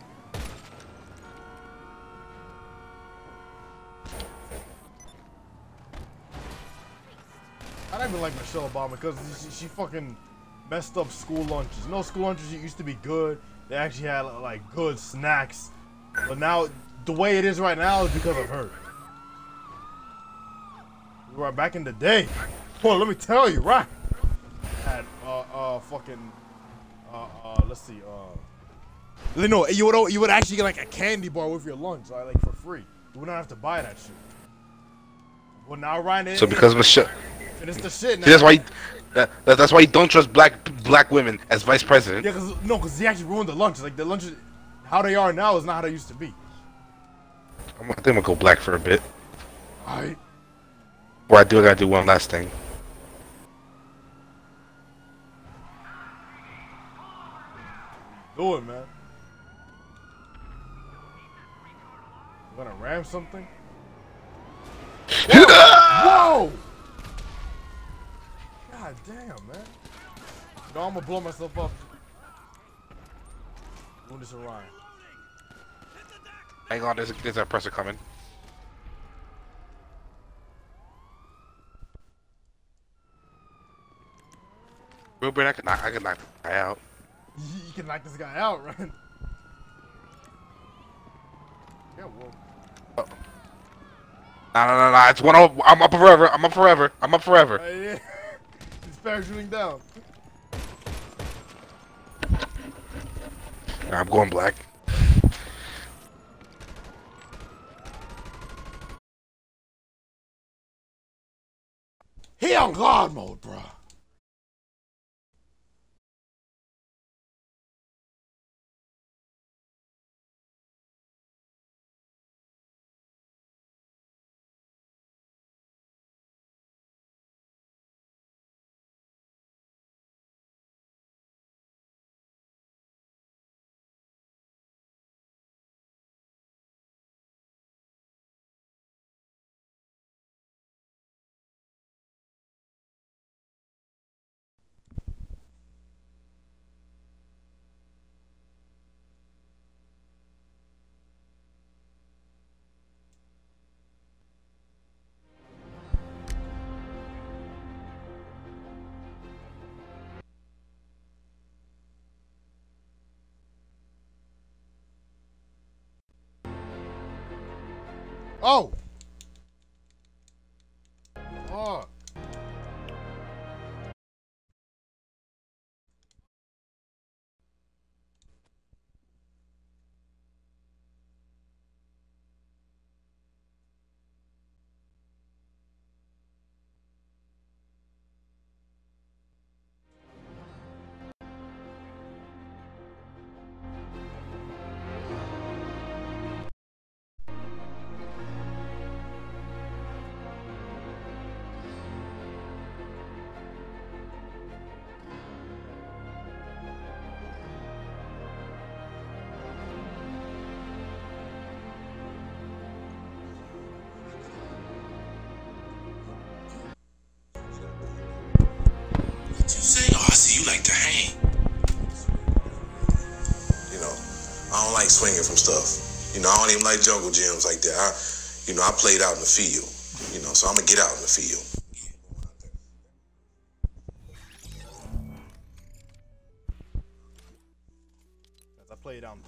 I don't even like Michelle Obama because she, she fucking messed up school lunches. You know, school lunches used to be good. They actually had like good snacks. But now, the way it is right now is because of her. Right back in the day. Well, let me tell you, right? Had uh, uh fucking uh uh let's see uh you know you would you would actually get like a candy bar with your lunch, right? Like for free. You wouldn't have to buy that shit. Well, now Ryan. So because of the shit. And it's the shit now. See, that's why. He, that, that, that's why you don't trust black black women as vice president. Yeah, cause no, cause he actually ruined the lunch. Like the lunches, how they are now is not how they used to be. I'm, I think I'm gonna go black for a bit. Alright. Or I do, I gotta do one last thing. Do it, man. You gonna ram something? Whoa! Whoa! God damn, man. No, I'm gonna blow myself up. Doing this Orion. Hang on, there's a, there's a presser coming. Ruben, I can knock, I can knock this guy out. You can knock this guy out, right? Yeah, whoa. Oh. Nah, nah, nah, nah, it's one up. I'm up forever. I'm up forever. I'm up forever. Uh, yeah. He's parachuting down. Nah, I'm going black. He on God mode, bro. Oh! Oh! What you say? Oh, I see you like to hang. You know, I don't like swinging from stuff. You know, I don't even like jungle gyms like that. I, you know, I played out in the field. You know, so I'm gonna get out in the field. As I play down.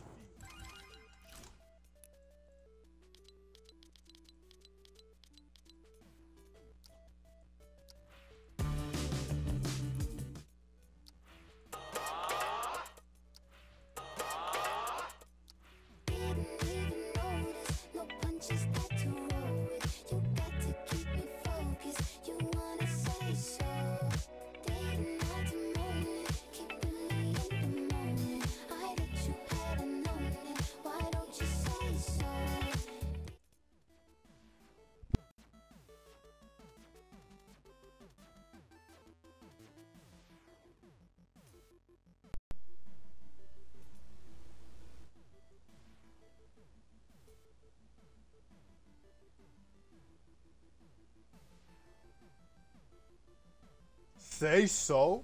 Say so.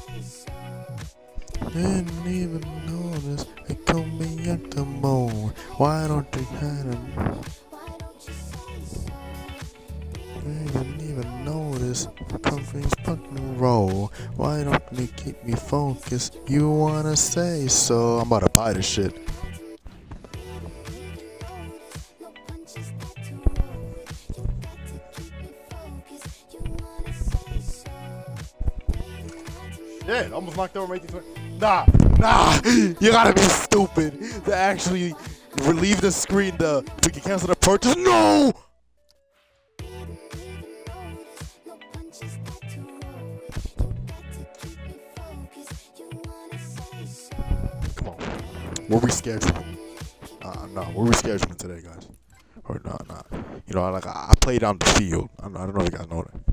Didn't even notice it told me at the moon. Why don't they kind of? They didn't even notice. Company's fucking roll. Why don't they keep me focused? You wanna say so? I'm about to buy this shit. Yeah, almost knocked over my eighteen twenty. Nah, nah, you gotta be stupid to actually relieve the screen. The we can cancel the purchase. No. Come on, we're rescheduling. Uh, no, we're rescheduling today, guys. Or no, nah. You know, like I, I played on the field. I don't, I don't know if you guys know that.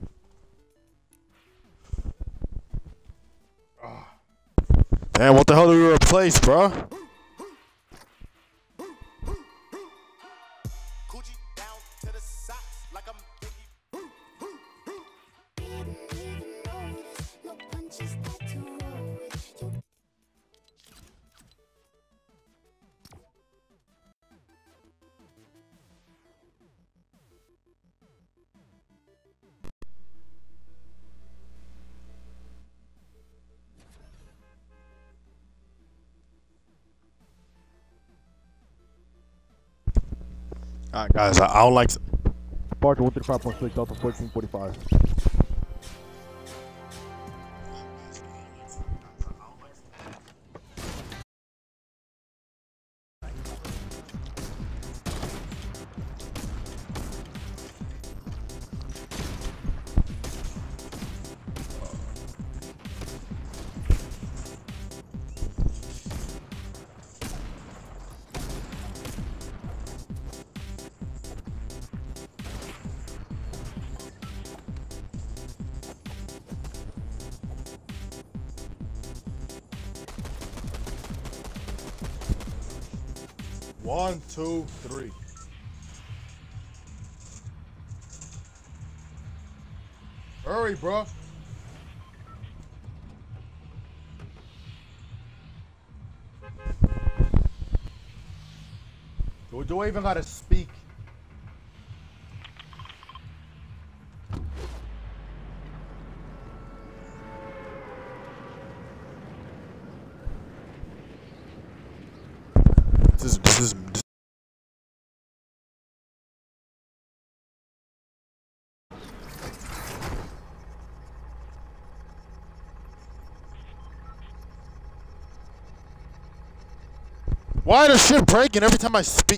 Damn, what the hell do we replace, bro? Alright, guys, I, I don't like. Departure one thirty-five point six, Delta fourteen forty-five. One, two, three. Hurry, bro. Do, do I even gotta speak? This is this is. This Why is shit breaking every time I speak?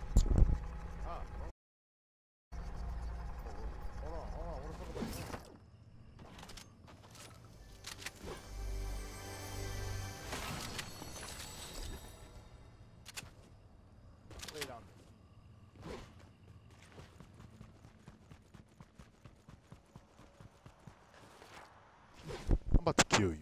I'm about to kill you.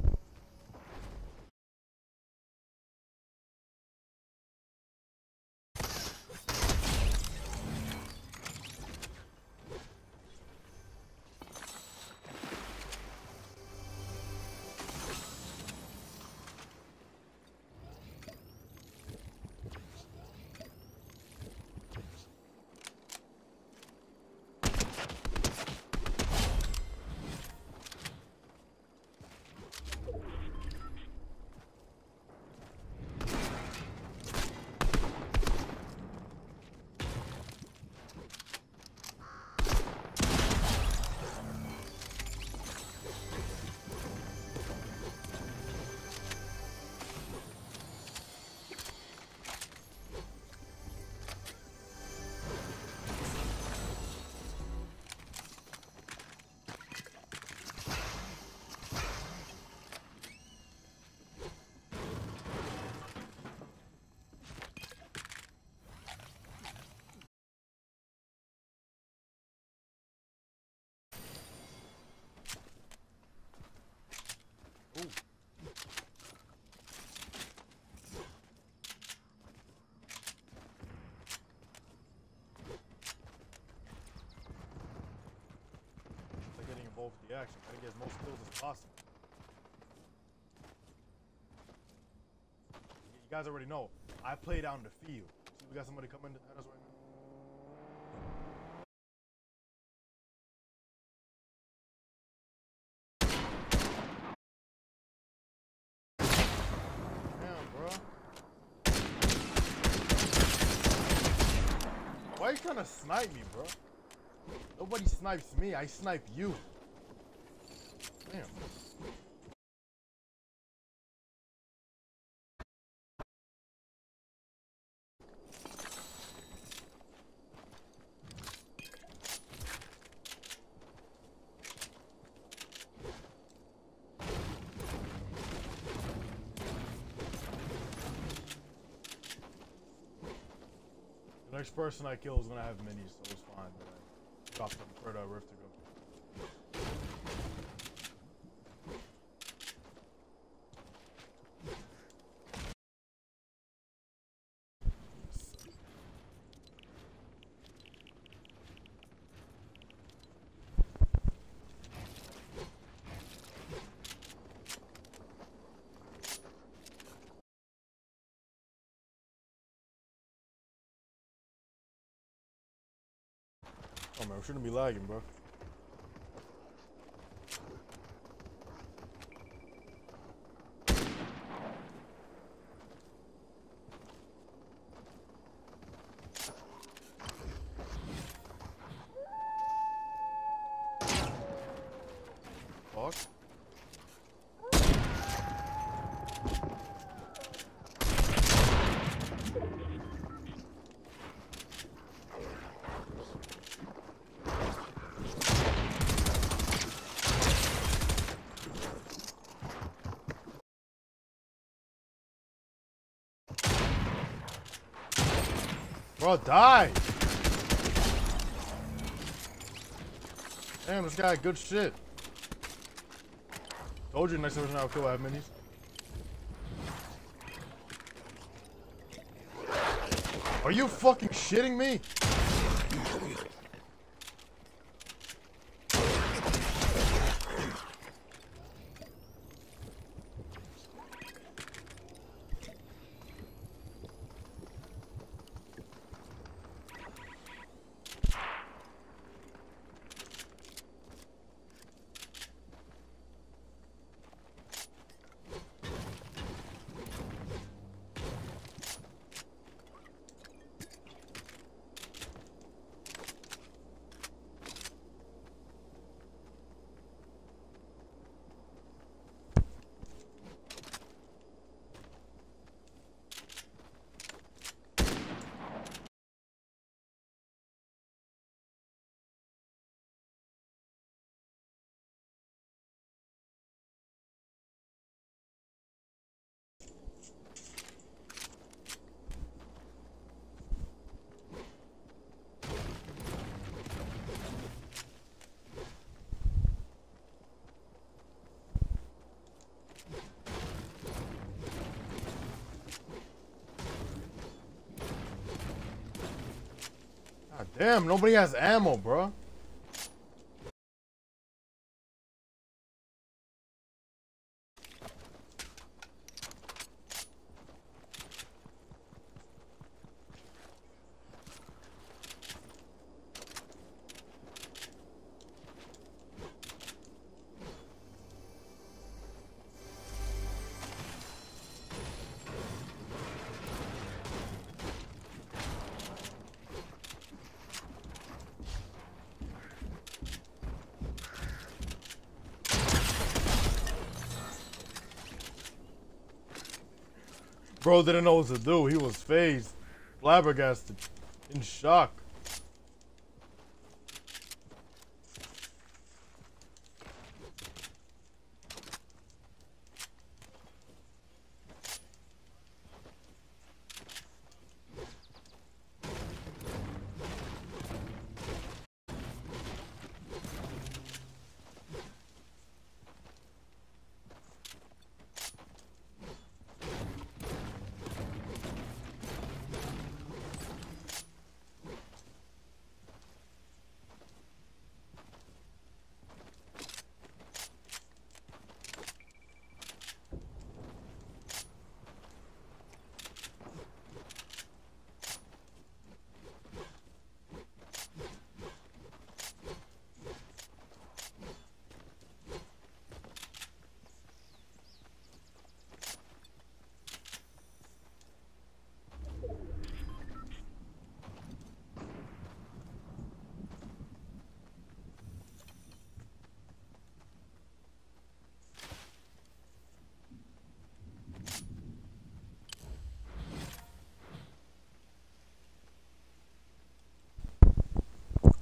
Involved with the action. I think he has most kills as possible. You guys already know, I play down the field. got somebody coming at us right now. Damn, bro. Why are you trying to snipe me, bro? Nobody snipes me. I snipe you. Damn. The next person I kill is gonna have minis, so it's fine. But I dropped them further rift to go. Oh man, we shouldn't be lagging, bro. Fuck. Bro, die! Damn, this guy had good shit. Told you next time I'll kill I have minis. Are you fucking shitting me? God damn, nobody has ammo, bro. Bro didn't know what to do. He was phased, flabbergasted, in shock.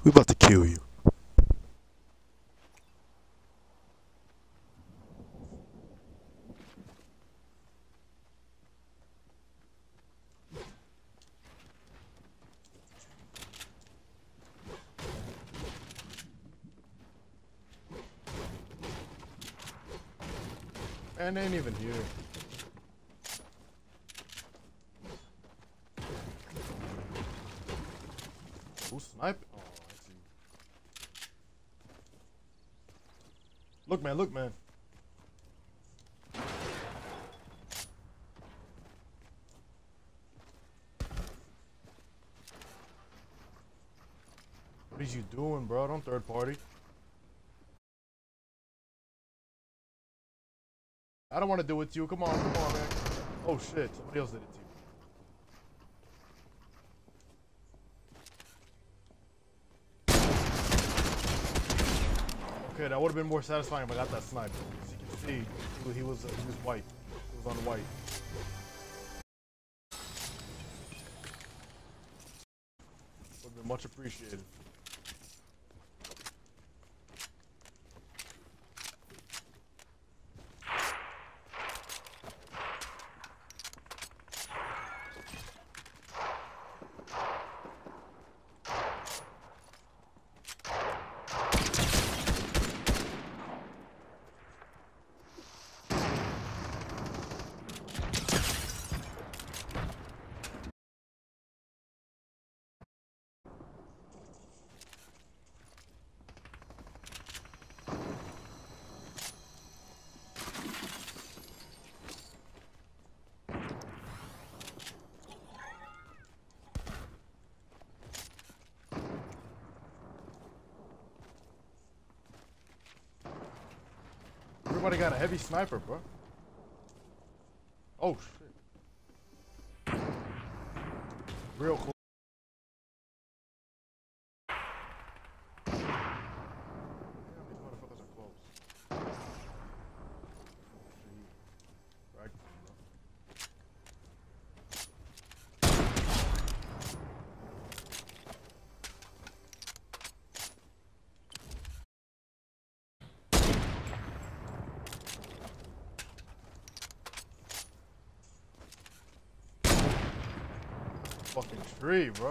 We about to kill you. And they ain't even here. Who's sniping? Oh, I see. Look, man, look, man. What is you doing, bro? Don't third party. I don't want to do it to you. Come on, come on, man. Oh shit, somebody else did it to you. Okay, that would have been more satisfying if I got that sniper. As you can see, he was uh, he was white. He was on white. Would have been much appreciated. Everybody got a heavy sniper, bro. Oh shit. Real cool. Damn, these motherfuckers are close. Right, fucking tree, bro.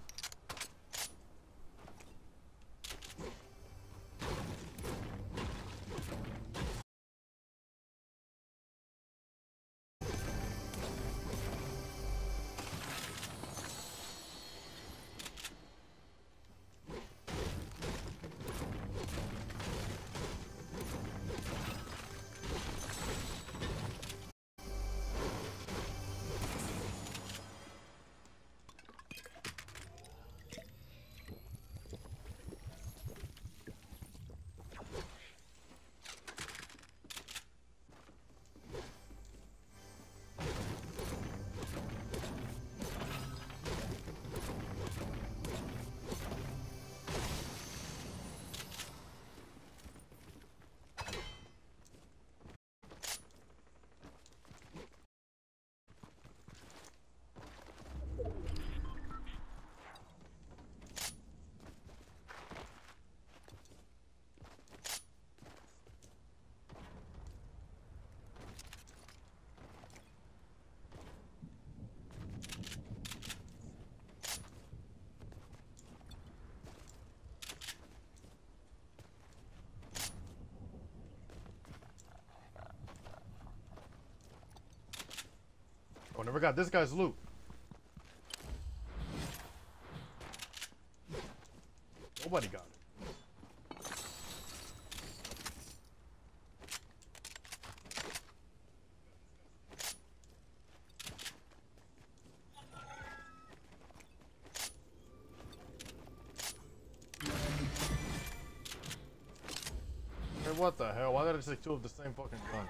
Oh, never got this guy's loot. Nobody got it. Hey, what the hell? Why did I just take two of the same fucking gun?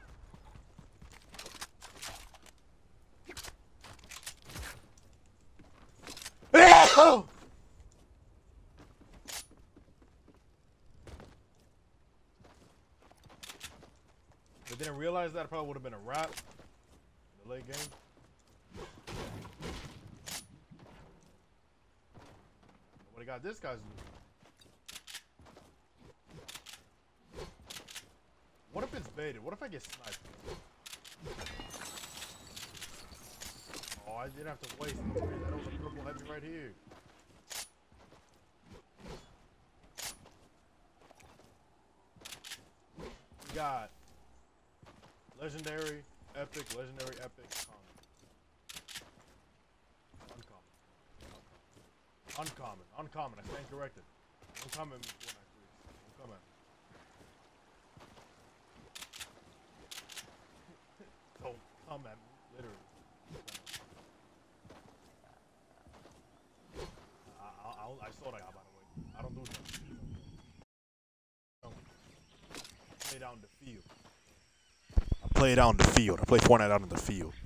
Oh! If I didn't realize that, it probably would have been a wrap in the late game. Nobody got this guy's loot. invaded. What if I get sniped? Oh, I didn't have to waste it. That was a purple heavy right here. We got legendary, epic, legendary, epic, common. Uncommon. Uncommon. Uncommon. I stand corrected. Uncommon. Uncommon. Don't come at me, literally. I, I, I, I saw that guy, by the way. I don't do that. I play down the field. I play it out in the field. I play Fortnite out in the field.